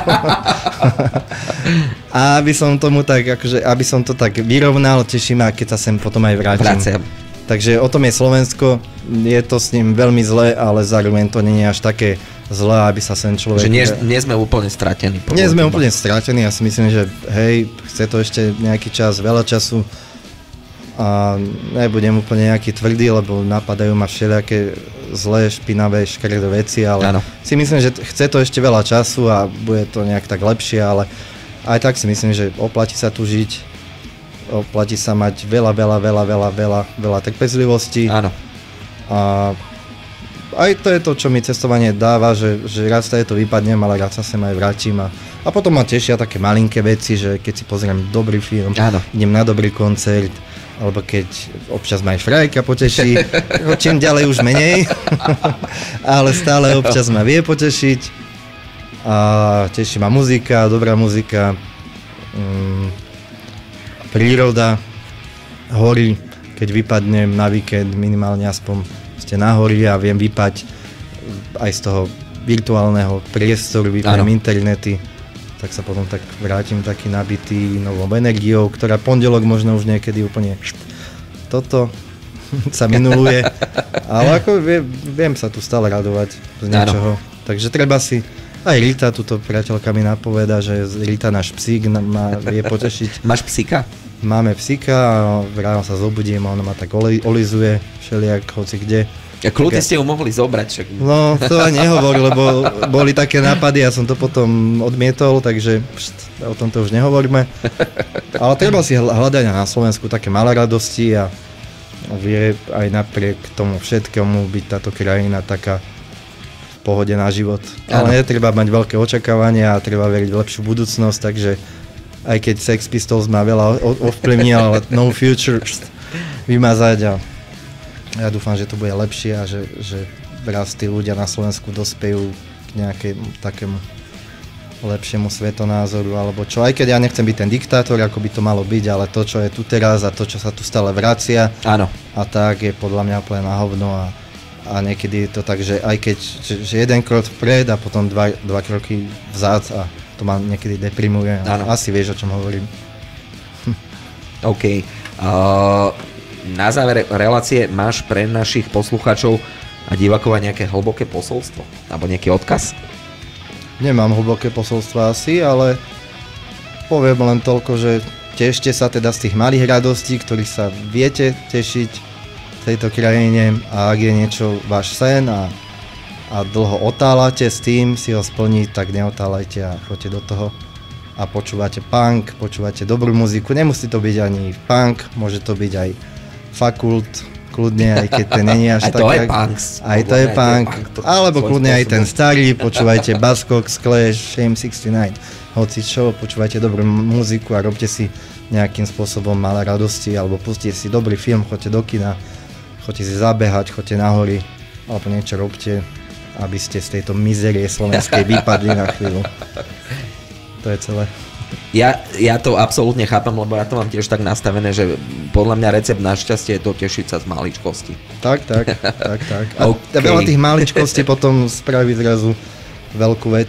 A aby som tomu tak, akože, aby som to tak vyrovnal, teší ma, keď sa sem potom aj vrátim. Vraciam. Takže o tom je Slovensko, je to s ním veľmi zle, ale zároveň to nie je až také zle, aby sa sem človek... Že nie, nie sme úplne stratení. Nie sme úplne stratení, ja si myslím, že hej, chce to ešte nejaký čas, veľa času a nebudem úplne nejaký tvrdý, lebo napadajú ma všelijaké zlé, špinavé, škaredé veci, ale ano. si myslím, že chce to ešte veľa času a bude to nejak tak lepšie, ale aj tak si myslím, že oplatí sa tu žiť. Oplatí sa mať veľa, veľa, veľa, veľa, veľa, veľa trpezlivosti. Áno. A aj to je to, čo mi cestovanie dáva, že, že raz sa je to vypadnem, ale raz sa sem aj vrátim. A, a potom ma tešia také malinké veci, že keď si pozriem dobrý film, Áno. idem na dobrý koncert, alebo keď občas ma aj Frajka poteší, čím ďalej už menej, ale stále občas ma vie potešiť a teší ma muzika, dobrá muzika, mm, príroda, hory, keď vypadnem na víkend minimálne aspoň ste na hory a viem vypať aj z toho virtuálneho priestoru, vypnem internety, tak sa potom tak vrátim taký nabitý novou energiou, ktorá pondelok možno už niekedy úplne toto sa minuluje, ale ako viem, viem sa tu stále radovať z niečoho, takže treba si, aj Rita, túto priateľka mi napoveda, že Rita náš psík ma vie potešiť. Máš psíka? Máme psíka a ráno sa zobudím a ona ma tak oli, olizuje všelijak, hoci kde. A kľudne ste ju mohli zobrať však. No, to ani nehovor, lebo boli také nápady, ja som to potom odmietol, takže pšt, o tomto už nehovoríme. Ale treba si hľadať na Slovensku také malé radosti a vie aj napriek tomu všetkému byť táto krajina taká v pohode na život. Ale netreba mať veľké očakávania a treba veriť v lepšiu budúcnosť, takže aj keď Sex Pistols ma veľa ovplyvnil, ale No Future pšt, vymazať a ja dúfam, že to bude lepšie a že, že raz tí ľudia na Slovensku dospejú k nejakému takému lepšiemu svetonázoru alebo čo. Aj keď ja nechcem byť ten diktátor, ako by to malo byť, ale to, čo je tu teraz a to, čo sa tu stále vracia áno. A tak je podľa mňa úplne na hovno a, a niekedy je to tak, že aj keď že, že jeden krok vpred a potom dva, dva kroky vzad a to ma niekedy deprimuje. Áno. Asi vieš, o čom hovorím. OK. Uh... Na záver relácie máš pre našich poslucháčov a divákov nejaké hlboké posolstvo? Alebo nejaký odkaz? Nemám hlboké posolstvo asi, ale poviem len toľko, že tešte sa teda z tých malých radostí, ktorých sa viete tešiť v tejto krajine a ak je niečo váš sen a, a dlho otálate s tým si ho splniť, tak neotálajte a choďte do toho. A počúvate punk, počúvate dobrú muziku, nemusí to byť ani punk, môže to byť aj Fakult, kľudne, aj keď ten není až tak... Aj to je punk. Aj to je punk, alebo kľudne aj ten starý, počúvajte Buzzcocks, Clash, Shame šesťdesiatdeväť, hoci čo, počúvajte dobrú muziku a robte si nejakým spôsobom malé radosti, alebo pustite si dobrý film, choďte do kina, choďte si zabehať, choďte na hory, alebo niečo robte, aby ste z tejto mizerie slovenskej vypadli na chvíľu. To je celé. Ja, ja to absolútne chápem, lebo ja to mám tiež tak nastavené, že podľa mňa recept na šťastie je to tešiť sa z maličkosti. Tak, tak, tak, tak. A okay. veľa tých maličkostí potom spraví zrazu veľkú vec.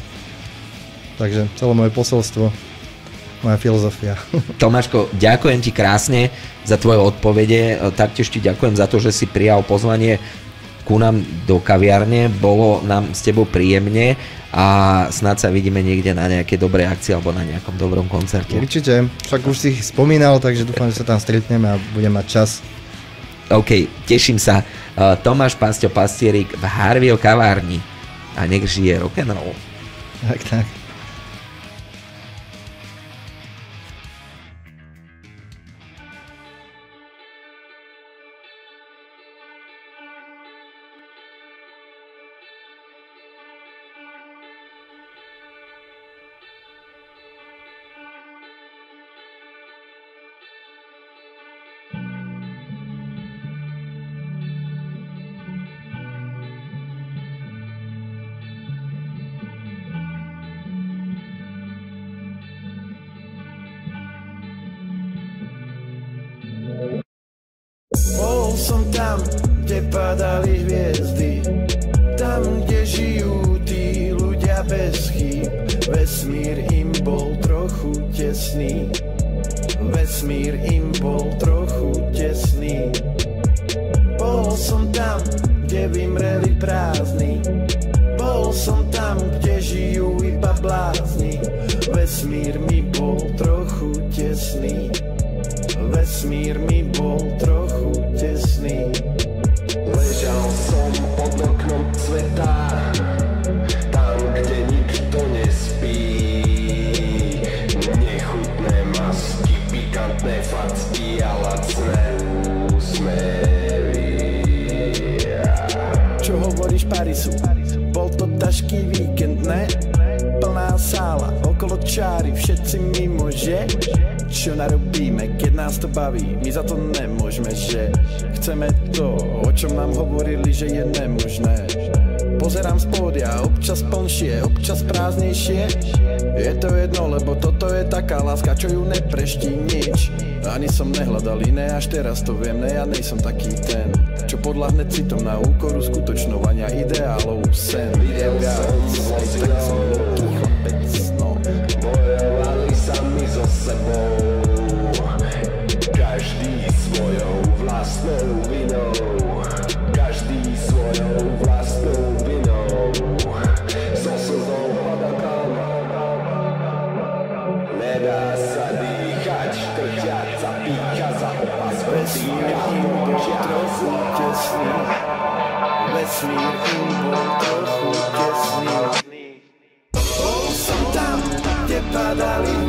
Takže celé moje posolstvo, moja filozofia. Tomáško, ďakujem ti krásne za tvoje odpovede, taktiež ti ďakujem za to, že si prijal pozvanie ku nám do kaviarne, bolo nám s tebou príjemne a snáď sa vidíme niekde na nejaké dobré akcie alebo na nejakom dobrom koncerte. Určite, však už si ich spomínal, takže dúfam, že sa tam stretneme a budem mať čas. OK, teším sa. Tomáš Pasťo Pastierik v Harveyho kavárni a nech žije rock'n'roll. Tak, tak. Bol som tam, kde padali hviezdy, tam, kde žijú tí ľudia bez chýb. Vesmír im bol trochu tesný, vesmír im bol trochu tesný. Bol som tam, kde vymreli prázdni, bol som tam, kde žijú iba blázni. Vesmír mi bol trochu tesný, vesmír mi bol trochu tesný. Ležal som pod oknom sveta, tam, kde nikto nespí. Nechutné masky, pikantné facky a lacné úsmevy. Čo hovoríš Parisu? Bol to ťažký víkend, ne? Plná sála, okolo čáry, všetci mimo, že? čo narobíme, keď nás to baví. My za to nemôžeme, že chceme to, o čom nám hovorili, že je nemožné. Pozerám z pódia, občas plnšie, občas prázdnejšie. Je to jedno, lebo toto je taká láska, čo ju nepreští nič. Ani som nehľadal iné, až teraz to viem, ne, ja nejsom taký ten, čo podľahne citom na úkor uskutočňovania ideálov sen. Idem viac, aj tak som veľký chlapec, no. Bojovali sami so sebou, každý svojou vlastnou vinou, každý svojou vlastnou vinou, so slzou hľadakám. Nedá sa dýchať, trťaca pícha za opas Vesmír im bol trochu tesný, vesmír im bol trochu tesný. Bol som tam, kde padali